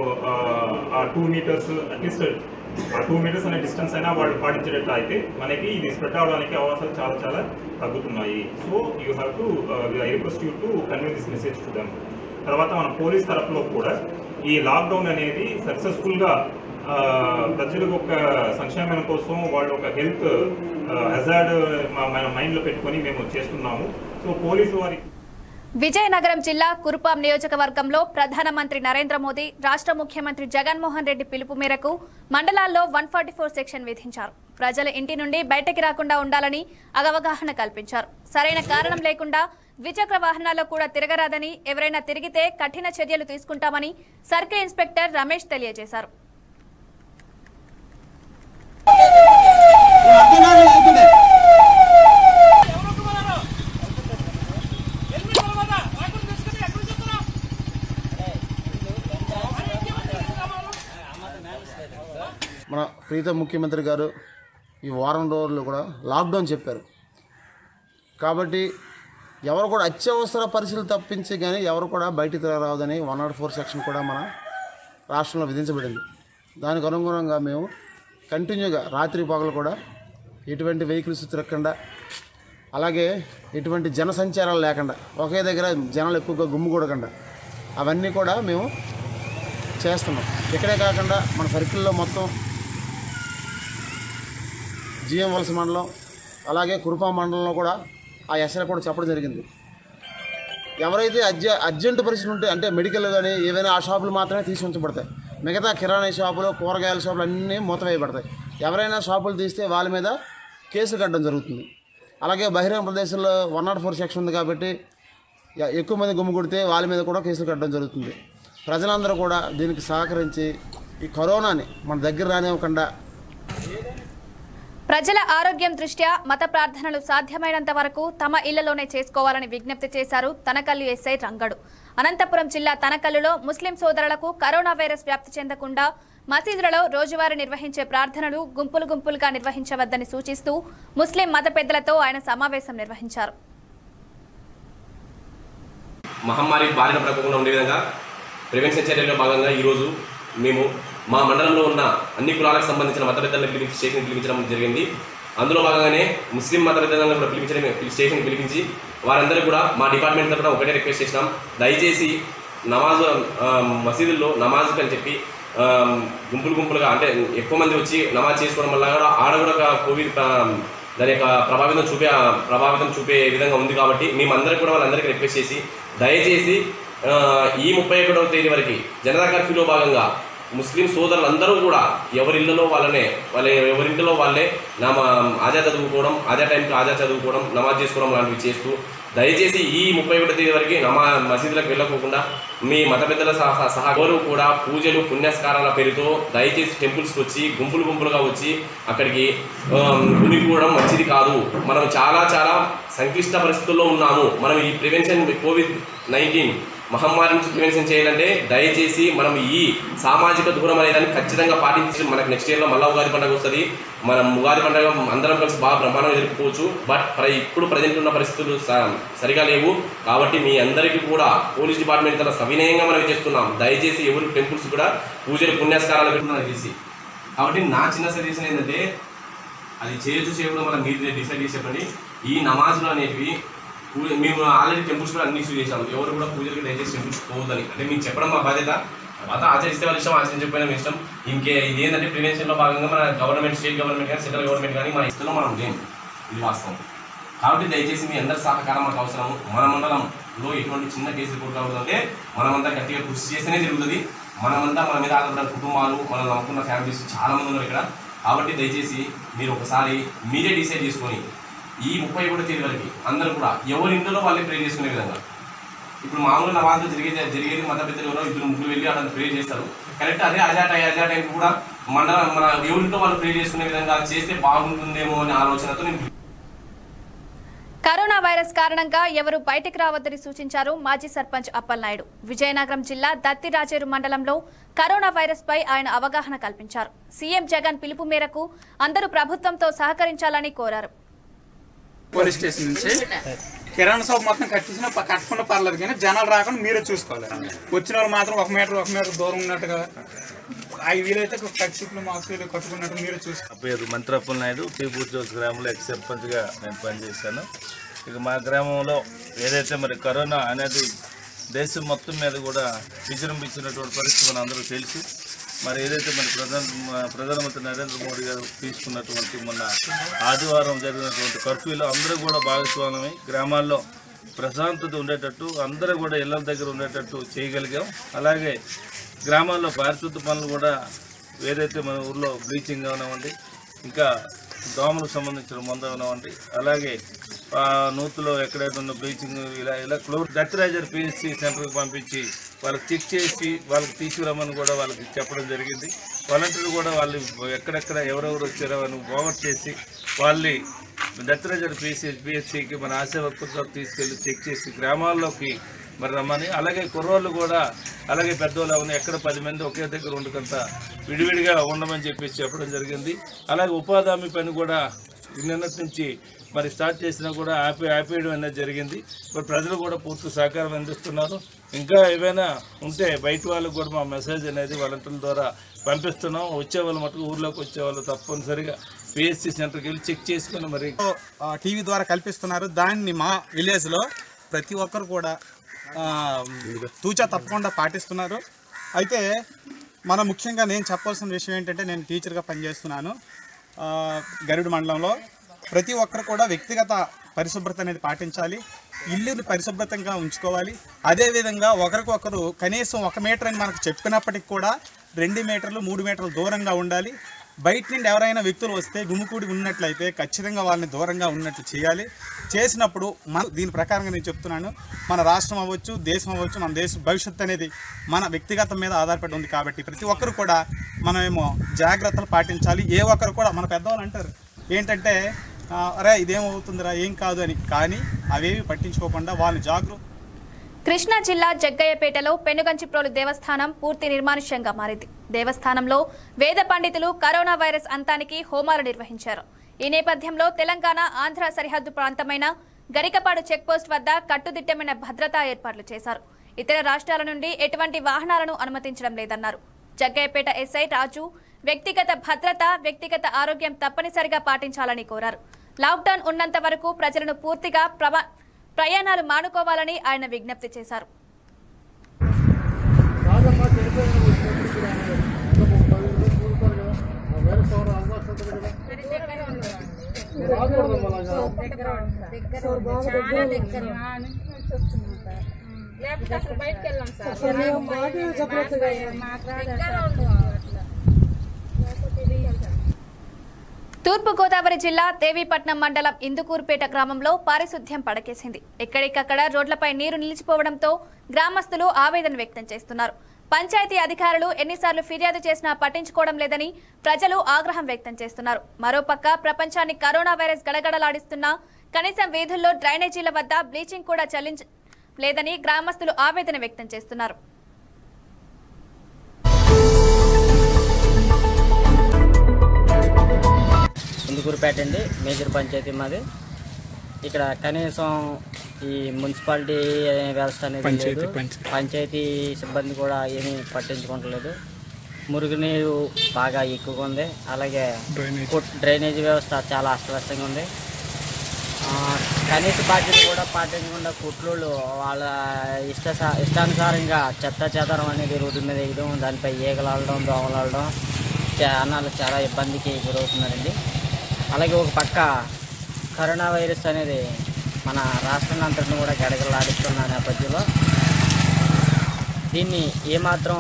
S15: ఆ టూ మీటర్స్ అట్లీస్ట్ ఆ టూ మీటర్స్ అనే డిస్టెన్స్ అయినా వాళ్ళు పాటించేటట్టు అయితే మనకి ఇది స్ప్రెడ్ అవడానికి అవకాశాలు చాలా చాలా తగ్గుతున్నాయి. So you have to I request you to convey this message to them. తర్వాత మన పోలీస్ తరఫులో కూడా ఈ లాక్డౌన్ అనేది సక్సెస్ఫుల్గా ప్రజలకు ఒక సంక్షేమం కోసం వాళ్ళు ఒక హెల్త్ హజార్డ్ మన మైండ్లో పెట్టుకొని మేము చేస్తున్నాము. సో పోలీసు వారి
S1: విజయనగరం జిల్లా కురుపాం నియోజకవర్గంలో ప్రధానమంత్రి నరేంద్ర మోదీ రాష్ట్ర ముఖ్యమంత్రి జగన్మోహన్ రెడ్డి పిలుపు మేరకు మండలాల్లో వన్ ఫార్టీ ఫోర్ సెక్షన్ విధించారు. ప్రజలు ఇంటి నుండి బయటకి రాకుండా ఉండాలని అవగాహన కల్పించారు. సరైన కారణం లేకుండా ద్విచక్ర వాహనాల్లో కూడా తిరగరాదని, ఎవరైనా తిరిగితే కఠిన చర్యలు తీసుకుంటామని సర్కిల్ ఇన్స్పెక్టర్ రమేష్ తెలియజేశారు.
S5: మన ప్రీతం ముఖ్యమంత్రి గారు ఈ వారం రోజుల్లో కూడా లాక్డౌన్ చెప్పారు కాబట్టి ఎవరు కూడా అత్యవసర పరిస్థితులు తప్పించి కానీ ఎవరు కూడా బయటికి రావద్దని వన్ నాట్ ఫోర్ సెక్షన్ కూడా మన రాష్ట్రంలో విధించబడింది. దానికి అనుగుణంగా మేము కంటిన్యూగా రాత్రి పగలు కూడా ఎటువంటి వెహికల్స్ తిరగకుండా అలాగే ఎటువంటి జనసంచారాలు లేకుండా ఒకే దగ్గర జనాలు ఎక్కువగా గుమ్మికూడకుండా అవన్నీ కూడా మేము చేస్తున్నాం. ఇక్కడే కాకుండా మన సర్కిల్లో మొత్తం జిఎం వలస మండలం అలాగే కురుపాం మండలంలో కూడా ఆ ఎస్ఐ కూడా చెప్పడం జరిగింది. ఎవరైతే అర్జ అర్జెంటు పరిస్థితులు ఉంటే అంటే మెడికల్ కానీ ఏవైనా ఆ షాపులు మాత్రమే తీసి ఉంచబడతాయి. మిగతా కిరాణా షాపులు కూరగాయల షాపులు అన్నీ మూతవేయబడతాయి. ఎవరైనా షాపులు తీస్తే వాళ్ళ మీద కేసులు కట్టడం జరుగుతుంది. అలాగే బహిరంగ ప్రదేశంలో వన్ నాట్ ఫోర్ సెక్షన్ ఉంది కాబట్టి ఎక్కువ మంది గుమ్మి కొడితే వాళ్ళ మీద కూడా కేసులు కట్టడం జరుగుతుంది. ప్రజలందరూ కూడా దీనికి సహకరించి ఈ కరోనాని మన దగ్గర రానివ్వకుండా
S1: ప్రజల ఆరోగ్యం దృష్ట్యా మత ప్రార్థనలు సాధ్యమైనంత వరకు తమ ఇళ్లలోనే చేసుకోవాలని విజ్ఞప్తి చేశారు తనకల్లు ఎస్ఐ రంగడు. అనంతపురం జిల్లా తనకల్లులో ముస్లిం సోదరులకు కరోనా వైరస్ వ్యాప్తి చెందకుండా మసీదులలో రోజువారీ నిర్వహించే ప్రార్థనలు గుంపులు గుంపులుగా నిర్వహించవద్దని సూచిస్తూ ముస్లిం మత పెద్దలతో ఆయన సమావేశం నిర్వహించారు.
S16: మహమ్మారి బారిన పడకుండా ఉండే విధంగా ప్రివెన్షన్ చర్యల్లో భాగంగా ఈరోజు మేము మా మండలంలో ఉన్న అన్ని కులాలకు సంబంధించిన మత పెద్దలను పిలిపించి స్టేషన్ పిలిపించడం జరిగింది. అందులో భాగంగానే ముస్లిం మత పెద్దలను కూడా పిలిపించడం స్టేషన్ పిలిపించి వారందరూ కూడా మా డిపార్ట్మెంట్ తరఫున ఒకటే రిక్వెస్ట్ చేసినాం, దయచేసి నమాజ్ మసీదుల్లో నమాజ్ అని చెప్పి గుంపులు గుంపులుగా అంటే ఎక్కువ మంది వచ్చి నమాజ్ చేసుకోవడం వల్ల కూడా ఆడ కూడా కోవిడ్ దాని యొక్క ప్రభావితం చూపే ప్రభావితం చూపే విధంగా ఉంది. కాబట్టి మేమందరికీ కూడా వాళ్ళందరికీ రిక్వెస్ట్ చేసి దయచేసి ఈ ముప్పై ఒకటవ తేదీ వరకు జనతా కర్ఫ్యూలో భాగంగా ముస్లిం సోదరులందరూ కూడా ఎవరిళ్లలో వాళ్ళనే వాళ్ళ ఎవరింటిలో వాళ్ళే నా ఆజా చదువుకోవడం, ఆజా టైంకి ఆజా చదువుకోవడం, నమాజ్ చేసుకోవడం లాంటివి చేస్తూ దయచేసి ఈ ముప్పై ఒకటో తేదీ వరకు నమా మసీదులకు వెళ్ళకోకుండా మీ మత పెద్దల సహా సహా ఎవరు కూడా పూజలు పుణ్యస్కారాల పేరుతో దయచేసి టెంపుల్స్కి వచ్చి గుంపులు గుంపులుగా వచ్చి అక్కడికి గుమికూడడం మంచిది కాదు. మనం చాలా చాలా సంక్లిష్ట పరిస్థితుల్లో ఉన్నాము. మనం ఈ ప్రివెన్షన్ కోవిడ్ నైన్టీన్ మహమ్మారి నుంచి ప్రివెన్షన్ చేయాలంటే దయచేసి మనం ఈ సామాజిక దూరం అనేదాన్ని ఖచ్చితంగా పాటించి మనకు నెక్స్ట్ ఇయర్లో మళ్ళీ ఉగాది పండుగ వస్తుంది. మనం ఉగాది పండుగ అందరం కలిసి బాగా బ్రహ్మాండంగా జరుపుకోవచ్చు. బట్ ఇప్పుడు ప్రజెంట్ ఉన్న పరిస్థితులు సరిగా లేవు. కాబట్టి మీ అందరికీ కూడా పోలీస్ డిపార్ట్మెంట్ తన సవినయంగా మనం చేస్తున్నాం. దయచేసి ఎవరు టెంపుల్స్ కూడా పూజలు పుణ్యస్కారాలు పెట్టుకున్నారు చేసి. కాబట్టి నా చిన్న సజెషన్ ఏంటంటే అది చేయొచ్చు చేయకూడదు మనం మీరు డిసైడ్ చేసి చెప్పండి. ఈ నమాజులు అనేటివి పూజ మేము ఆల్రెడీ టెంపుల్స్ కూడా అన్ని ఇష్యూ చేసాము. ఎవరు కూడా పూజలకి దయచేసి టెంపుల్స్ పోవద్దని అంటే మేము చెప్పడం మా బాధ్యత. తర్వాత ఆచరిస్తే వాళ్ళ ఇష్టం, ఆచరించకపోయినా ఇష్టం. ఇంకే ఇది ఏంటంటే ప్రివెన్షన్లో భాగంగా మన గవర్నమెంట్, స్టేట్ గవర్నమెంట్ కానీ సెంట్రల్ గవర్నమెంట్ కానీ మన ఇష్టంలో మనం లేము, ఇది వాస్తవం. కాబట్టి దయచేసి మీ అందరి సహకారం మాకు అవసరము. మన మండలంలో ఎటువంటి చిన్న కేసు రిపోర్ట్ కావద్దంటే మనమంతా గట్టిగా కృషి చేస్తేనే జరుగుతుంది. మనమంతా మన మీద ఆధారపడిన కుటుంబాలు, మనం నమ్ముకున్న ఫ్యామిలీస్ చాలామంది ఉన్నారు ఇక్కడ. కాబట్టి దయచేసి మీరు ఒకసారి మీరే డిసైడ్ చేసుకొని ఈ ముప్పై ఒకటో తేదీ వరకు అందరూ కూడా ఎవరి ఇంట్లో వాళ్ళే ప్రే చేసుకునే విధంగా. ఇప్పుడు మామూలుగా నమాజ్లో జరిగేది జరిగేది మత పెద్దలు ఎవరో ఇద్దరు ముగ్గురు వెళ్ళి అలా ప్రే చేస్తారు. కరెక్ట్ అదే అజా టైం అజా టైంకి కూడా మన మన ఎవరింట్లో వాళ్ళు ప్రే చేసుకునే విధంగా చేస్తే బాగుంటుందేమో అనే ఆలోచనతో నేను.
S1: కరోనా వైరస్ కారణంగా ఎవరు బయటకు రావద్దని సూచించారు మాజీ సర్పంచ్ అప్పలనాయుడు. విజయనగరం జిల్లా దత్తిరాజేరు మండలంలో కరోనా వైరస్ పై ఆయన అవగాహన కల్పించారు. సీఎం జగన్ పిలుపు మేరకు అందరూ ప్రభుత్వంతో సహకరించాలని కోరారు.
S17: పోలీస్ స్టేషన్ నుంచి కిరాణా షాప్ మొత్తం కట్టించిన కట్టకుండా పర్లేదు, కానీ జనాలు రాకుండా మీరే చూసుకోవాలి. వచ్చిన వాళ్ళు మాత్రం ఒక మీటర్ ఒక మీటర్ దూరం ఉన్నట్టుగా అవి వీలైతే కట్టిట్లు మాస్కులు కట్టుకున్నట్టు మీరే చూసుకోవాలి.
S18: పేరు మంత్రి అప్పలనాయుడు, టీపూర్జోస్ గ్రామంలో ఎక్స్ సర్పంచ్గా నేను పనిచేశాను. ఇక మా గ్రామంలో ఏదైతే మరి కరోనా అనేది దేశం మొత్తం మీద కూడా విజృంభించినటువంటి పరిస్థితి మన అందరూ తెలుసు. మరి ఏదైతే మన ప్రధాన ప్రధానమంత్రి నరేంద్ర మోడీ గారు తీసుకున్నటువంటి మొన్న ఆదివారం జరిగినటువంటి కర్ఫ్యూలో అందరూ కూడా భాగస్వామ్యమై గ్రామాల్లో ప్రశాంతత ఉండేటట్టు అందరూ కూడా ఇళ్ల దగ్గర ఉండేటట్టు చేయగలిగాం. అలాగే గ్రామాల్లో పారిశుద్ధ పనులు కూడా ఏదైతే మన ఊర్లో బ్లీచింగ్ అవనివ్వండి, ఇంకా దోమలకు సంబంధించిన మందు అవనివ్వండి, అలాగే నూతులో ఎక్కడైతే ఉన్న బ్లీచింగ్ ఇలా ఇలా క్లోర్ దత్తిరాజర్ పిహెచ్సి సెంటర్కి పంపించి వాళ్ళకి చెక్ చేసి వాళ్ళకి తీసుకురమ్మని కూడా వాళ్ళకి చెప్పడం జరిగింది. వాలంటీర్లు కూడా వాళ్ళు ఎక్కడెక్కడ ఎవరెవరు వచ్చారో అని ఓవర్ చేసి వాళ్ళని దత్తిరాజర్ పిహెచ్సి పిహెచ్సికి మన ఆశా వర్కర్తో తీసుకెళ్ళి చెక్ చేసి గ్రామాల్లోకి మరి రమ్మని, అలాగే కుర్రోళ్ళు కూడా అలాగే పెద్దవాళ్ళు అవన్నీ ఎక్కడ పది మంది ఒకే దగ్గర ఉండకంత విడివిడిగా ఉండమని చెప్పేసి చెప్పడం జరిగింది. అలాగే ఉపాధి హామీ పని కూడా నిన్నటి నుంచి మరి స్టార్ట్ చేసినా కూడా ఆపి ఆపేయడం అనేది జరిగింది. మరి ప్రజలు కూడా పూర్తి సహకారం అందిస్తున్నారు. ఇంకా ఏవైనా ఉంటే బయట వాళ్ళకు కూడా మా మెసేజ్ అనేది వాలంటీర్ల ద్వారా పంపిస్తున్నాం. వచ్చే వాళ్ళు మటుకు ఊర్లోకి వచ్చే వాళ్ళు తప్పనిసరిగా పిహెచ్సి సెంటర్కి వెళ్ళి చెక్ చేసుకుని మరి
S17: టీవీ ద్వారా కల్పిస్తున్నారు. దాన్ని మా విలేజ్లో ప్రతి ఒక్కరు కూడా తూచా తప్పకుండా పాటిస్తున్నారు. అయితే మన ముఖ్యంగా నేను చెప్పాల్సిన విషయం ఏంటంటే, నేను టీచర్గా పనిచేస్తున్నాను గరుడు మండలంలో. ప్రతి ఒక్కరు కూడా వ్యక్తిగత పరిశుభ్రత అనేది పాటించాలి, ఇల్లుని పరిశుభ్రతంగా ఉంచుకోవాలి. అదేవిధంగా ఒకరికొకరు కనీసం ఒక మీటర్ అని మనకు చెప్పినప్పటికి కూడా రెండు మీటర్లు మూడు మీటర్లు దూరంగా ఉండాలి. బయట నుండి ఎవరైనా వ్యక్తులు వస్తే గుమికూడి ఉన్నట్లయితే ఖచ్చితంగా వాళ్ళని దూరంగా ఉన్నట్లు చేయాలి. చేసినప్పుడు మన దీని ప్రకారంగా నేను చెప్తున్నాను, మన రాష్ట్రం అవ్వచ్చు, దేశం అవ్వచ్చు, మన దేశ భవిష్యత్తు అనేది మన వ్యక్తిగతం మీద ఆధారపడి ఉంది. కాబట్టి ప్రతి ఒక్కరు కూడా మనమేమో జాగ్రత్తలు పాటించాలి. ఏ ఒక్కరు కూడా మన పెద్దవాళ్ళు అంటారు ఏంటంటే, అరే ఇదేమవుతుందిరా ఏం కాదు అని, కానీ అవేవి పట్టించుకోకుండా వాళ్ళని జాగ్రత్త.
S1: కృష్ణా జిల్లా జగ్గయ్యపేటలో పెనుగంచిప్రోలు దేవస్థానం పూర్తి నిర్మానుష్యంగా మారింది. దేవస్థానంలో వేద పండితులు కరోనా వైరస్ అంతానికి హోమాలు నిర్వహించారు. ఈ నేపథ్యంలో తెలంగాణ ఆంధ్ర సరిహద్దు ప్రాంతమైన గరికపాడు చెక్పోస్ట్ వద్ద కట్టుదిట్టమైన భద్రతా ఏర్పాట్లు చేశారు. ఇతర రాష్ట్రాల నుండి ఎటువంటి వాహనాలను అనుమతించడం లేదన్నారు. జగ్గయ్యపేట ఎస్ఐ రాజు వ్యక్తిగత భద్రత, వ్యక్తిగత ఆరోగ్యం తప్పనిసరిగా పాటించాలని కోరారు. లాక్డౌన్ ఉన్నంత వరకు ప్రజలను పూర్తిగా ప్రయాణాలు మానుకోవాలని ఆయన విజ్ఞప్తి చేశారు. తూర్పు గోదావరి జిల్లా దేవీపట్నం మండలం ఇందుకూరుపేట గ్రామంలో పారిశుద్ధ్యం పడకేసింది. ఎక్కడికక్కడ రోడ్లపై నీరు నిలిచిపోవడంతో గ్రామస్తులు ఆవేదన వ్యక్తం చేస్తున్నారు. పంచాయతీ అధికారులు ఎన్నిసార్లు ఫిర్యాదు చేసినా పట్టించుకోవడం లేదని ప్రజలు ఆగ్రహం వ్యక్తం చేస్తున్నారు. మరోపక్క ప్రపంచాన్ని కరోనా వైరస్ గడగడలాడిస్తున్నా కనీసం వీధుల్లో డ్రైనేజీల వద్ద బ్లీచింగ్ కూడా చెల్లించ లేదని గ్రామస్తులు ఆవేదన వ్యక్తం చేస్తున్నారు.
S19: ఇందుకూరుపేట అండి, మేజర్ పంచాయతీ మాది. ఇక్కడ కనీసం ఈ మున్సిపాలిటీ వ్యవస్థ అనేది లేదు. పంచాయతీ సిబ్బంది కూడా ఏమీ పట్టించుకోవట్లేదు. మురుగునీరు బాగా ఎక్కువగా ఉంది. అలాగే డ్రైనేజీ వ్యవస్థ చాలా అస్తవ్యస్తంగా ఉంది. కనీస బాధ్యత కూడా పాటించకుండా కుట్లోళ్ళు వాళ్ళ ఇష్ట ఇష్టానుసారంగా చెత్త చెదరం అనేది రోడ్డు మీద వేయడం, దానిపై ఈగలాడడం, దోమలాడడం అన్నాళ్ళు చాలా ఇబ్బందికి గురవుతున్నారండి. అలాగే ఒక పక్క కరోనా వైరస్ అనేది మన రాష్ట్రం అంతటిని కూడా గడగడలాడిస్తున్న నేపథ్యంలో దీన్ని ఏమాత్రం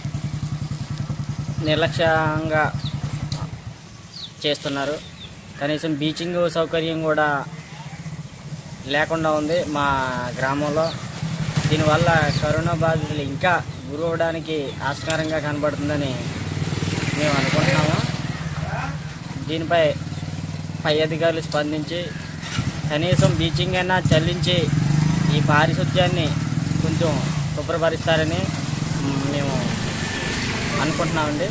S19: నిర్లక్ష్యంగా చేస్తున్నారు. కనీసం బీచింగ్ సౌకర్యం కూడా లేకుండా ఉంది మా గ్రామంలో. దీనివల్ల కరోనా బాధితులు ఇంకా గురవడానికి ఆస్కారంగా కనబడుతుందని మేము అనుకుంటున్నాము. దీనిపై పై అధికారులు స్పందించి కనీసం బీచింగ్ అయినా చెల్లించి ఈ పారిశుద్ధ్యాన్ని కొంచెం శుభ్రపరుస్తారని మేము అనుకుంటున్నామండి.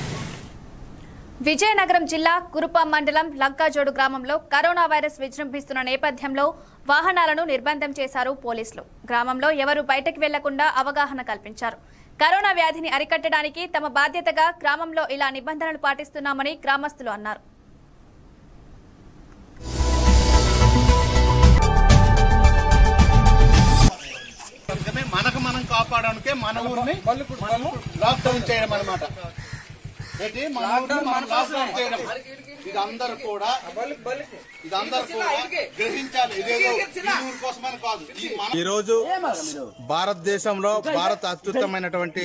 S1: విజయనగరం జిల్లా కురుపాం మండలం లంకాజోడు గ్రామంలో కరోనా వైరస్ విజృంభిస్తున్న నేపథ్యంలో వాహనాలను నిర్బంధం చేశారు పోలీసులు. గ్రామంలో ఎవరు బయటకు వెళ్లకుండా అవగాహన కల్పించారు. కరోనా వ్యాధిని అరికట్టడానికి తమ బాధ్యతగా గ్రామంలో ఇలా నిబంధనలు పాటిస్తున్నామని గ్రామస్తులు అన్నారు.
S5: మనకు మనం కాపాడడానికే మన ఊరిని లాక్డౌన్ చేయడం అనమాట. ఇదందరూ కూడా ఇదందరూ కూడా గ్రహించాలి. ఇదేదో కోసమని కాదు. ఈ రోజు భారతదేశంలో భారత అత్యుత్తమైనటువంటి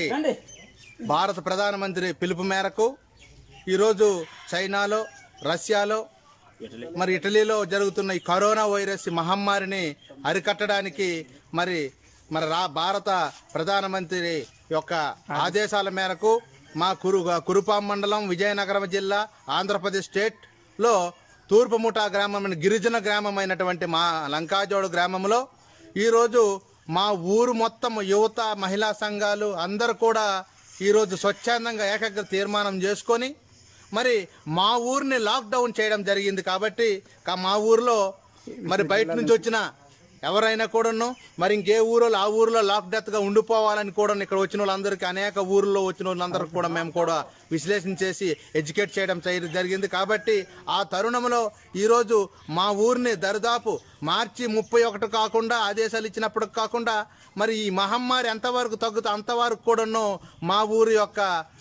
S5: భారత ప్రధానమంత్రి పిలుపు మేరకు ఈరోజు చైనాలో, రష్యాలో, మరి ఇటలీలో జరుగుతున్న ఈ కరోనా వైరస్ మహమ్మారిని అరికట్టడానికి మరి మరి రా భారత ప్రధానమంత్రి యొక్క ఆదేశాల మేరకు మా కురు కురుపాం మండలం, విజయనగరం జిల్లా, ఆంధ్రప్రదేశ్ స్టేట్లో తూర్పు ముఠా గ్రామం గిరిజన గ్రామం అయినటువంటి మా లంకాజోడు గ్రామంలో ఈరోజు మా ఊరు మొత్తం యువత, మహిళా సంఘాలు అందరూ కూడా ఈరోజు స్వచ్ఛందంగా ఏకాగ్ర తీర్మానం చేసుకొని మరి మా ఊరిని లాక్డౌన్ చేయడం జరిగింది. కాబట్టి మా ఊరిలో మరి బయట నుంచి వచ్చిన ఎవరైనా కూడాను మరి ఇంకే ఊరో ఆ ఊరిలో లాక్ డెత్గా ఉండిపోవాలని కూడా ఇక్కడ వచ్చిన వాళ్ళందరికీ అనేక ఊర్లో వచ్చిన వాళ్ళందరికీ కూడా మేము కూడా విశ్లేషణ చేసి ఎడ్యుకేట్ చేయడం జరిగింది. కాబట్టి ఆ తరుణంలో ఈరోజు మా ఊరిని దరిదాపు మార్చి ముప్పై ఒకటి కాకుండా ఆదేశాలు ఇచ్చినప్పుడు కాకుండా మరి ఈ మహమ్మారి ఎంతవరకు తగ్గుతా అంతవరకు కూడాను మా ఊరి యొక్క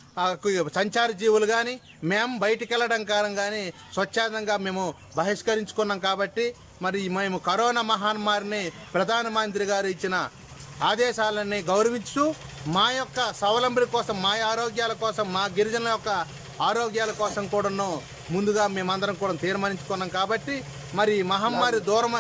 S5: సంచార జీవులు కానీ మేము బయటికి వెళ్ళడం కారణం కానీ స్వచ్ఛందంగా మేము బహిష్కరించుకున్నాం. కాబట్టి మరి మేము కరోనా మహమ్మారిని ప్రధానమంత్రి గారు ఇచ్చిన ఆదేశాలని గౌరవించు మా యొక్క స్వావలంబన కోసం, మా ఆరోగ్యాల కోసం, మా గిరిజనుల యొక్క ఆరోగ్యాల కోసం కూడాను ముందుగా మేమందరం కూడా తీర్మానించుకున్నాం. కాబట్టి మరి మహమ్మారి దూరం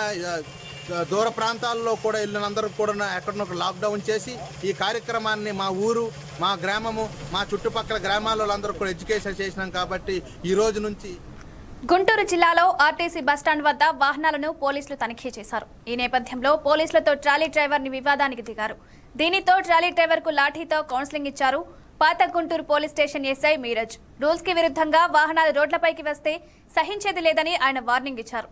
S5: దూర ప్రాంతాల్లో కూడా వెళ్ళినందరూ కూడా ఎక్కడనో లాక్డౌన్ చేసి ఈ కార్యక్రమాన్ని మా ఊరు, మా గ్రామము, మా చుట్టుపక్కల గ్రామాల్లో అందరూ కూడా ఎడ్యుకేషన్ చేసినాం. కాబట్టి ఈ రోజు నుంచి
S1: గుంటూరు జిల్లాలో ఆర్టీసీ బస్టాండ్ వద్ద వాహనాలను పోలీసులు తనిఖీ చేశారు. ఈ నేపథ్యంలో పోలీసులతో ట్రాలీ డ్రైవర్ ని వివాదానికి దిగారు. దీనితో ట్రాలీ డ్రైవర్ కు లాఠీతో కౌన్సిలింగ్ ఇచ్చారు పాత Guntur police station SI Meeraj. Rules కి విరుద్ధంగా వాహనాలు రోడ్లపైకి వస్తే సహించేది లేదని ఆయన వార్నింగ్ ఇచ్చారు.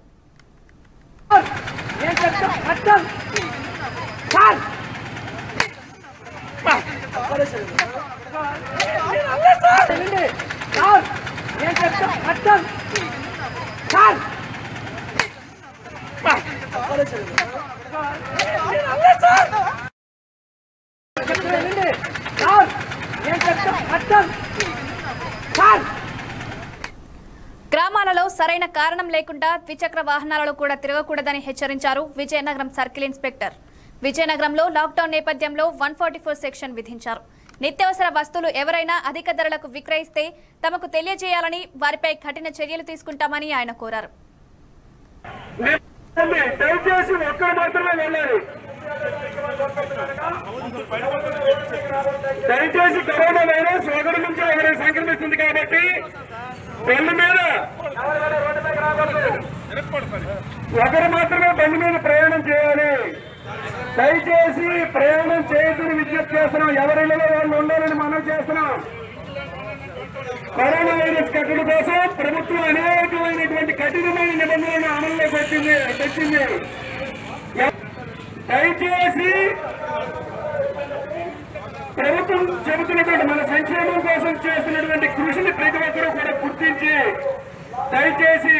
S1: గ్రామాలలో సరైన కారణం లేకుండా ద్విచక్ర వాహనాలలో కూడా తిరగకూడదని హెచ్చరించారు విజయనగరం సర్కిల్ ఇన్స్పెక్టర్. విజయనగరంలో లాక్డౌన్ నేపథ్యంలో వన్ ఫార్టీ ఫోర్ సెక్షన్ విధించారు. నిత్యావసర వస్తువులు ఎవరైనా అధిక ధరలకు విక్రయిస్తే తమకు తెలియజేయాలని, వారిపై కఠిన చర్యలు తీసుకుంటామని ఆయన కోరారు.
S20: దయచేసి ఒక్కరు మాత్రమే వెళ్ళాలి. దయచేసి కరోనా వైరస్ ఒకరి నుంచి ఒకరి సంక్రమిస్తుంది కాబట్టి బండి మీద ఒకరు మాత్రమే బండి మీద ప్రయాణం చేయాలి. దయచేసి ప్రయాణం చేయొద్దని విజ్ఞప్తి చేస్తున్నాం. ఎవరిలో వాళ్ళు ఉండాలని మనం చేస్తున్నాం. కరోనా వైరస్ కట్టడి కోసం ప్రభుత్వం అనేకమైనటువంటి కఠినమైన నిబంధనలను అమల్లోకి వచ్చింది తెచ్చింది. దయచేసి ప్రభుత్వం చెబుతున్నటువంటి మన సంక్షేమం కోసం చేస్తున్నటువంటి కృషిని ప్రతి ఒక్కరూ కూడా గుర్తించి దయచేసి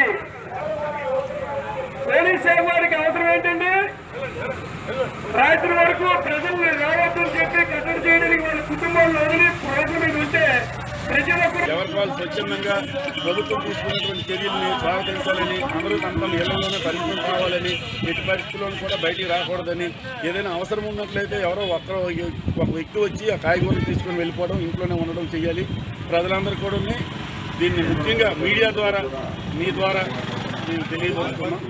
S20: పోలీస్ శాఖ వారికి అవసరం ఏంటంటే రాత్రి వరకు ప్రజల్ని రావద్దని చెప్పి కట్టడి చేయడానికి వాళ్ళ కుటుంబాల్లో వదిలి రోడ్ల మీద ఉంటే
S4: ఎవరికి వాళ్ళు స్వచ్ఛందంగా ప్రభుత్వం తీసుకున్నటువంటి చర్యల్ని స్వాగతించాలని, అందరూ తమ తమ ఇళ్లలోనే పరిమితం కావాలని, ఎట్టి పరిస్థితుల్లోనూ కూడా బయటికి రాకూడదని, ఏదైనా అవసరం ఉన్నట్లయితే ఎవరో ఒక్కరు ఒక వ్యక్తి వచ్చి ఆ కాయగూరలు తీసుకొని వెళ్ళిపోవడం, ఇంట్లోనే ఉండడం చేయాలి. ప్రజలందరూ కూడా దీన్ని ముఖ్యంగా మీడియా ద్వారా మీ ద్వారా మేము తెలియజేస్తున్నాం.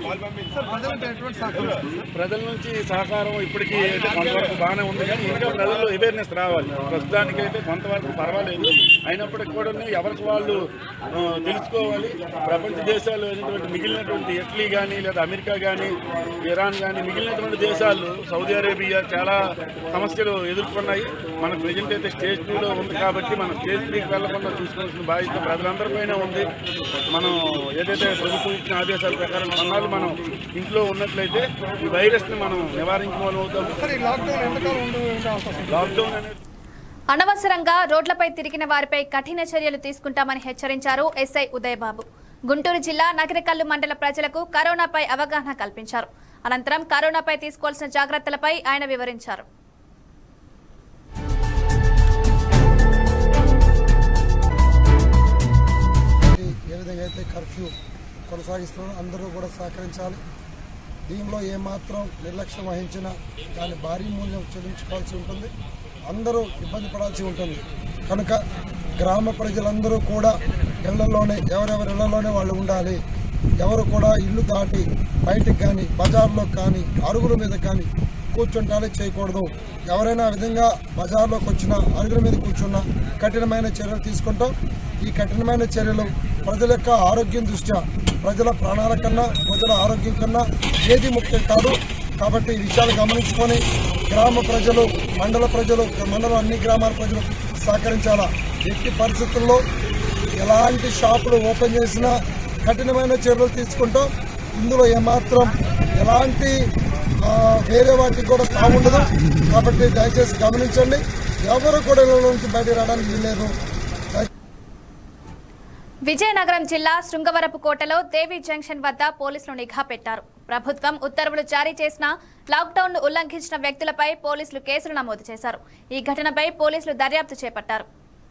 S4: ప్రజల నుంచి సహకారం ఇప్పటికీ అయితే కొంతవరకు బాగానే ఉంది, కానీ ఇంకా ప్రజల్లో అవేర్నెస్ రావాలి. ప్రస్తుతానికైతే కొంతవరకు పర్వాలేదు. అయినప్పటికీ కూడా ఎవరికి వాళ్ళు తెలుసుకోవాలి. ప్రపంచ దేశాలు అయినటువంటి మిగిలినటువంటి ఇటలీ కానీ లేదా అమెరికా కానీ ఇరాన్ కానీ మిగిలినటువంటి దేశాలు, సౌదీ అరేబియా చాలా సమస్యలు ఎదుర్కొన్నాయి. మన ప్రజెంట్ అయితే స్టేజ్ టూలో ఉంది కాబట్టి మనం స్టేజ్ త్రీకి వెళ్లకుండా చూసుకోవాల్సిన బాధ్యత ప్రజలందరిపైన ఉంది. మనం ఏదైతే ప్రభుత్వం ఇచ్చిన ఆదేశాల ప్రకారం కొన్నాళ్ళు మనం ఇంట్లో ఉన్నట్లయితే ఈ వైరస్ ని మనం నివారించుకోవాలి అవుతాం. లాక్డౌన్ అనేది
S1: అనవసరంగా రోడ్లపై తిరిగిన వారిపై కఠిన చర్యలు తీసుకుంటామని హెచ్చరించారు ఎస్ఐ ఉదయబాబు. గుంటూరు జిల్లా నగరికల్లు మండల ప్రజలకు కరోనాపై అవగాహన కల్పించారు. అనంతరం కరోనాపై తీసుకోవాల్సిన జాగ్రత్తలపై ఆయన వివరించారు.
S21: ఏ విధంగా అయితే కర్ఫ్యూ కొనసాగిస్తున్నారో అందరూ కూడా సహకరించాలి. దీనిలో ఏమాత్రం నిర్లక్ష్యం వహించినా దాని భారీ మూల్యం చెల్లించుకోవాల్సి ఉంటుంది. అందరూ ఇబ్బంది పడాల్సి ఉంటుంది. కనుక గ్రామ ప్రజలందరూ కూడా ఇళ్లలోనే ఎవరెవరి ఇళ్లలోనే వాళ్ళు ఉండాలి. ఎవరు కూడా ఇల్లు దాటి బయటికి కానీ బజార్లో కానీ అరుగుల మీద కానీ కూర్చుంటాలే చేయకూడదు. ఎవరైనా ఆ విధంగా బజార్లోకి వచ్చినా అరుగుల మీద కూర్చున్నా కఠినమైన చర్యలు తీసుకుంటాం. ఈ కఠినమైన చర్యలు ప్రజల యొక్క ఆరోగ్యం దృష్ట్యా, ప్రజల ప్రాణాల కన్నా ప్రజల ఆరోగ్యం కన్నా ఏది ముఖ్యం కాదు. కాబట్టి ఈ విషయాలు గమనించుకొని గ్రామ ప్రజలు, మండల ప్రజలు, మండలం అన్ని గ్రామాల ప్రజలు సహకరించాలా. ఎట్టి పరిస్థితుల్లో ఎలాంటి షాపులు ఓపెన్ చేసినా కఠినమైన చర్యలు తీసుకుంటాం. ఇందులో ఏమాత్రం ఎలాంటి వేరే వాటికి కూడా తాగుండదు. కాబట్టి దయచేసి గమనించండి. ఎవరు కూడా ఇళ్ళ నుంచి బయటకు రావడానికి వీల్లేదు.
S1: విజయనగరం జిల్లా శృంగవరపు కోటలో దేవి జంక్షన్ వద్ద పోలీసులు నిఘా పెట్టారు. ప్రభుత్వం ఉత్తర్వులు జారీ చేసిన లాక్డౌన్ ను ఉల్లంఘించిన వ్యక్తులపై పోలీసులు కేసులు నమోదు చేశారు. ఈ ఘటనపై పోలీసులు దర్యాప్తు చేపట్టారు.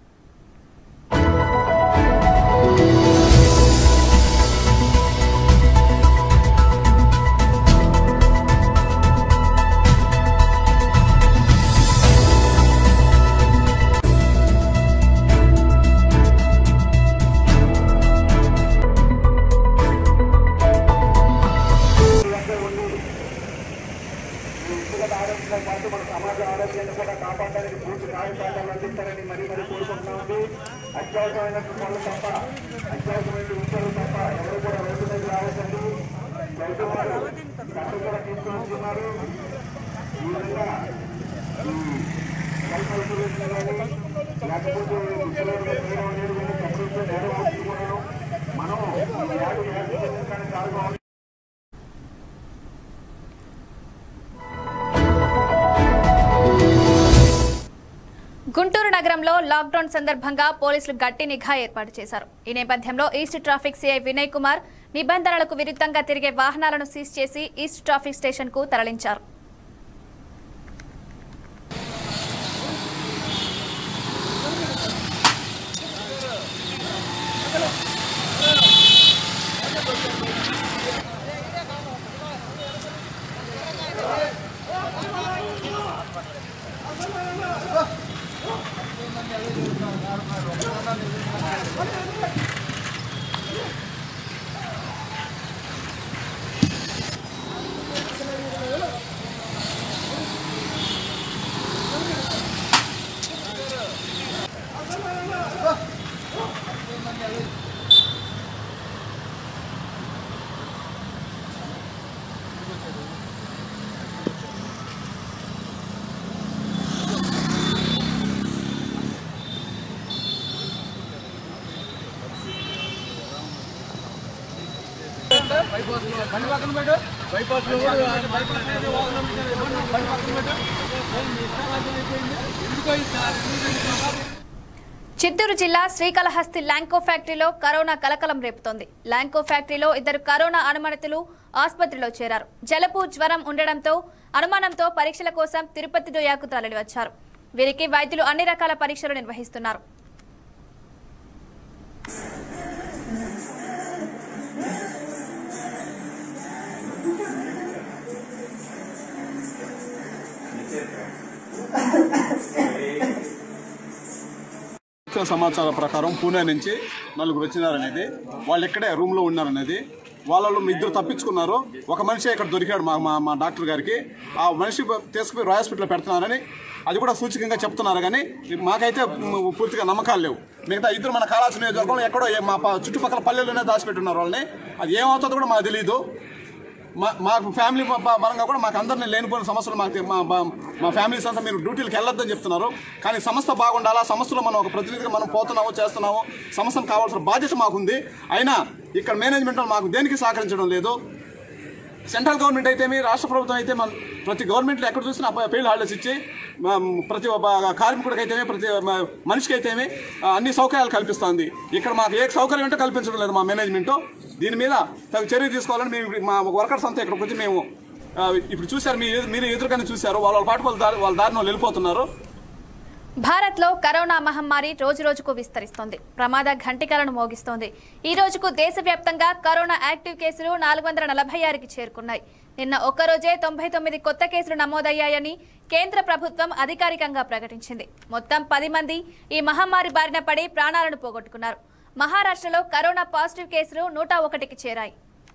S1: గుంటూరు నగరంలో లాక్డౌన్ సందర్భంగా పోలీసులు గట్టి నిఘా ఏర్పాటు చేశారు. ఈ నేపథ్యంలో east traffic CI Vinay Kumar నిబంధనలకు విరుద్ధంగా తిరిగే వాహనాలను సీజ్ చేసి ఈస్ట్ ట్రాఫిక్ స్టేషన్ కు తరలించారు. చిత్తూరు జిల్లా శ్రీకాళహస్తి ల్యాంకో ఫ్యాక్టరీలో కరోనా కలకలం రేపుతోంది. ల్యాంకో ఫ్యాక్టరీలో ఇద్దరు కరోనా అనుమానితులు ఆసుపత్రిలో చేరారు. జలుబు జ్వరం ఉండడంతో అనుమానంతో పరీక్షల కోసం తిరుపతి దోయాకు తరలి వచ్చారు. వీరికి వైద్యులు అన్ని రకాల పరీక్షలు నిర్వహిస్తున్నారు.
S2: సమాచారం ప్రకారం పూణే నుంచి నలుగురు వచ్చినారనేది, వాళ్ళు ఇక్కడే రూమ్లో ఉన్నారనేది, వాళ్ళలో ఇద్దరు తప్పించుకున్నారు. ఒక మనిషి ఇక్కడ దొరికాడు మా మా డాక్టర్ గారికి. ఆ మనిషి తీసుకుపోయి రాయల్ హాస్పిటల్లో పెడుతున్నారని అది కూడా సూచకంగా చెప్తున్నారు. కానీ మాకైతే పూర్తిగా నమ్మకాలు లేవు. మిగతా ఇద్దరు మన కాళాసు నియోజకవర్గంలో ఎక్కడో మా చుట్టుపక్కల పల్లెల్లోనే దాచిపెట్టున్నారు వాళ్ళని. అది ఏమవుతుందో కూడా మాకు తెలియదు. మా మాకు ఫ్యామిలీ పరంగా కూడా మాకు అందరినీ లేనిపోయిన సమస్యలు మాకు మా ఫ్యామిలీస్ అంతా మీరు డ్యూటీలకు వెళ్ళొద్దని చెప్తున్నారు. కానీ సంస్థ బాగుండాలా, సంస్థలో మనం ఒక ప్రతినిధిగా మనం పోతున్నాము చేస్తున్నాము, సంస్థను కావాల్సిన బాధ్యత మాకుంది. అయినా ఇక్కడ మేనేజ్మెంట్ మాకు దేనికి సహకరించడం లేదు. సెంట్రల్ గవర్నమెంట్ అయితేమి, రాష్ట్ర ప్రభుత్వం అయితే మన ప్రతి గవర్నమెంట్లో ఎక్కడ చూసినా పెయిడ్ హాలిడేస్ ఇచ్చి ప్రతి కార్మికుడికి అయితేమి, ప్రతి మనిషికి అయితేమి అన్ని సౌకర్యాలు కల్పిస్తుంది. ఇక్కడ మాకు ఏ సౌకర్యం అంటే కల్పించడం లేదు మా మేనేజ్మెంట్. దీని మీద తగు చర్య తీసుకోవాలని మేము మా వర్కర్స్ అంతా ఇక్కడికి వచ్చి మేము ఇప్పుడు చూశారు, మీరు మీరు ఎదురుగానే చూశారు, వాళ్ళ వాళ్ళ పాటు వాళ్ళ దారి వాళ్ళ దారిలో వెళ్ళిపోతున్నారు.
S1: భారత్లో కరోనా మహమ్మారి రోజు రోజుకు విస్తరిస్తోంది. ప్రమాద ఘంటికలను మోగిస్తోంది. ఈ రోజుకు దేశవ్యాప్తంగా కరోనా యాక్టివ్ కేసులు నాలుగు వందల నలభై ఆరుకి చేరుకున్నాయి. నిన్న ఒక్కరోజే తొంభై తొమ్మిది కొత్త కేసులు నమోదయ్యాయని కేంద్ర ప్రభుత్వం అధికారికంగా ప్రకటించింది. మొత్తం పది మంది ఈ మహమ్మారి బారిన పడి ప్రాణాలను పోగొట్టుకున్నారు. మహారాష్ట్రలో కరోనా పాజిటివ్ కేసులు నూట ఒకటికి చేరాయి.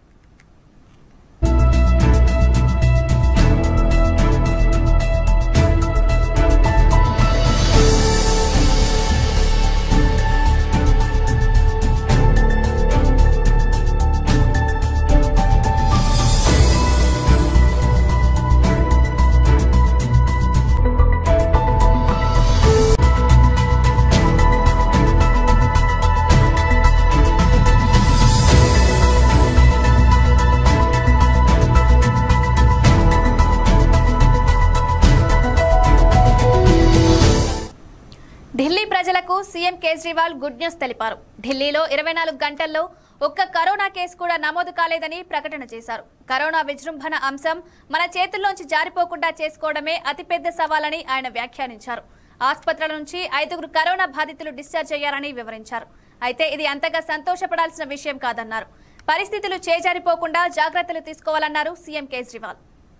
S1: ఢిల్లీ ప్రజలకు సీఎం కేజ్రీవాల్ గుడ్ న్యూస్ తెలిపారు. ఢిల్లీలో ఇరవై నాలుగు గంటల్లో ఒక్క కరోనా కేసు కూడా నమోదు కాలేదని ప్రకటన చేశారు. కరోనా విజృంభణ అంశం మన చేతుల్లోంచి జారిపోకుండా చేసుకోవడమే అతిపెద్ద సవాలని ఆయన వ్యాఖ్యానించారు. ఆసుపత్రుల నుంచి ఐదుగురు కరోనా బాధితులు డిశ్చార్జ్ అయ్యారని వివరించారు. అయితే ఇది అంతగా సంతోషపడాల్సిన విషయం కాదన్నారు. పరిస్థితులు చేజారిపోకుండా జాగ్రత్తలు తీసుకోవాలన్నారు సీఎం కేజ్రీవాల్.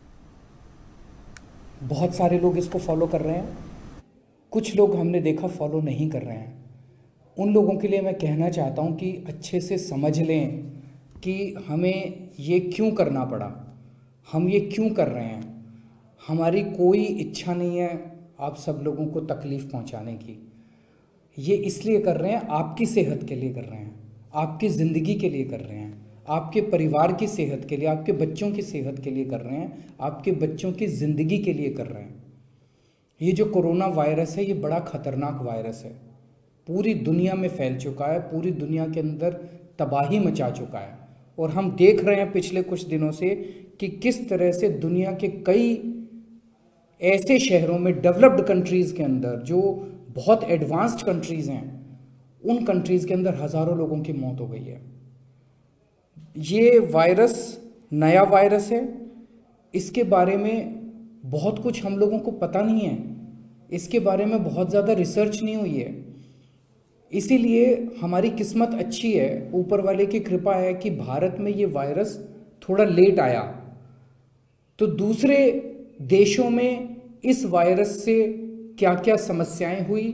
S22: बहुत सारे लोग इसको फॉलो कर रहे हैं, कुछ लोग हमने देखा फॉलो नहीं कर रहे हैं. उन लोगों के लिए मैं कहना चाहता हूं कि अच्छे से समझ लें कि हमें ये क्यों करना पड़ा, हम ये क्यों कर रहे हैं. हमारी कोई इच्छा नहीं है आप सब लोगों को तकलीफ़ पहुंचाने की. ये इसलिए कर रहे हैं, आपकी सेहत के लिए कर रहे हैं, आपकी ज़िंदगी के लिए कर रहे हैं, आपके परिवार की सेहत के लिए, आपके बच्चों की सेहत के लिए कर रहे हैं, आपके बच्चों की ज़िंदगी के लिए कर रहे हैं. ये जो कोरोना वायरस है ये बड़ा ख़तरनाक वायरस है, पूरी दुनिया में फैल चुका है, पूरी दुनिया के अंदर तबाही मचा चुका है. और हम देख रहे हैं पिछले कुछ दिनों से कि किस तरह से दुनिया के कई ऐसे शहरों में, डेवलप्ड कंट्रीज़ के अंदर जो बहुत एडवांस्ड कंट्रीज़ हैं, उन कंट्रीज़ के अंदर हज़ारों लोगों की मौत हो गई है. ये वायरस नया वायरस है, इसके बारे में बहुत कुछ हम लोगों को पता नहीं है, इसके बारे में बहुत ज़्यादा रिसर्च नहीं हुई है. इसीलिए हमारी किस्मत अच्छी है, ऊपर वाले की कृपा है कि भारत में ये वायरस थोड़ा लेट आया. तो दूसरे देशों में इस वायरस से क्या क्या समस्याएं हुई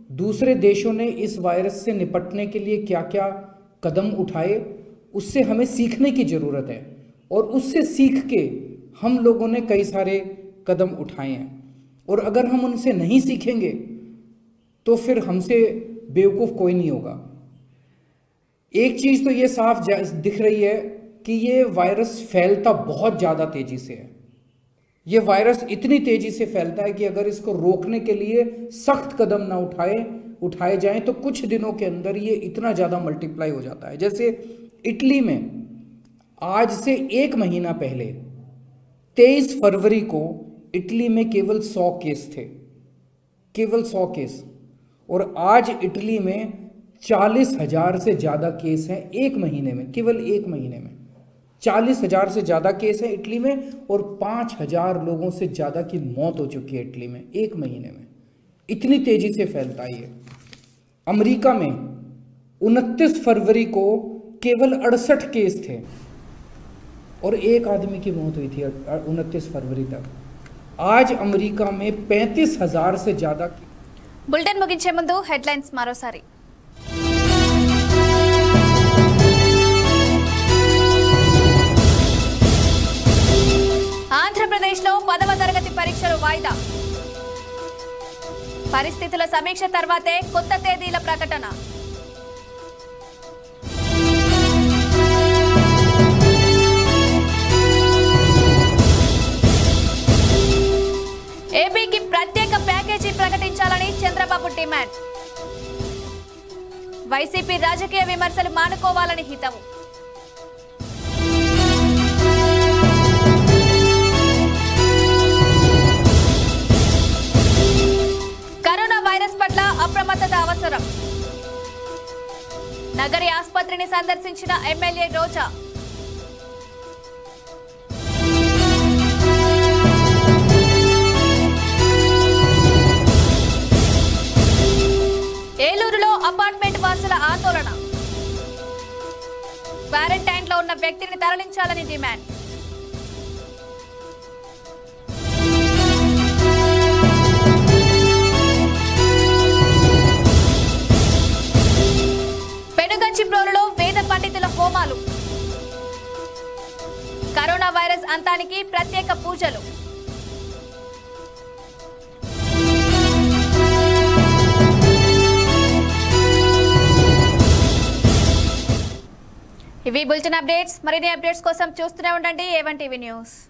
S22: दूसरे देशों ने इस वायरस से निपटने के लिए क्या क्या कदम उठाए, उससे हमें सीखने की ज़रूरत है और उससे सीख के हम लोगों ने कई सारे कदम उठाए हैं। और अगर हम उनसे नहीं सीखेंगे तो फिर हमसे बेवकूफ़ कोई नहीं होगा। एक चीज़ तो ये साफ दिख रही है कि ये वायरस फैलता बहुत ज़्यादा तेज़ी से है। ये वायरस इतनी तेज़ी से फैलता है कि अगर इसको रोकने के लिए सख्त कदम ना उठाए उठाए जाएं तो कुछ दिनों के अंदर ये इतना ज़्यादा मल्टीप्लाई हो जाता है। जैसे इटली में आज से एक महीना पहले तेईस फरवरी को इटली में केवल सौ केस थे, केवल सौ केस, और आज इटली में चालीस हजार से ज़्यादा केस हैं एक महीने में, केवल एक महीने में चालीस हजार से ज़्यादा केस हैं इटली में और पाँच हजार लोगों से ज़्यादा की मौत हो चुकी है इटली में एक महीने में। इतनी तेज़ी से फैलता है ये। अमेरिका में उनतीस फरवरी को केवल अड़सठ केस थे और एक आदमी की मौत हुई थी उनतीस फरवरी तक। आज अमेरिका में पैंतीस हजार से ज़्यादा।
S1: बुलेटिन मुगिंचे मुंदु हेडलाइन्स मरोसारी। ఆంధ్రప్రదేశ్లో పదవ తరగతి పరీక్షలు వాయిదా. పరిస్థితుల సమీక్ష తర్వాతే కొత్త తేదీల ప్రకటన. ఏపీకి ప్రత్యేక ప్యాకేజీ ప్రకటించాలని చంద్రబాబు డిమాండ్. వైసీపీ రాజకీయ విమర్శలు మానుకోవాలని హితవు. కరోనా వైరస్ పట్ల అప్రమత్తత అవసరం. నగరి ఆసుపత్రిని సందర్శించిన ఎమ్మెల్యే రోజా. ఏలూరులో అపార్ట్మెంట్ వాసుల ఆందోళన. క్వారంటైన్ లో ఉన్న వ్యక్తిని తరలించాలని డిమాండ్. పెనుగంచిప్రోలులో వేద పండితుల హోమాలు. కరోనా వైరస్ అంతానికి ప్రత్యేక పూజలు. ఇవి బులెటిన్ అప్డేట్స్. మరిన్ని అప్డేట్స్ కోసం చూస్తూనే ఉండండి ఏవన్ టీవీ న్యూస్.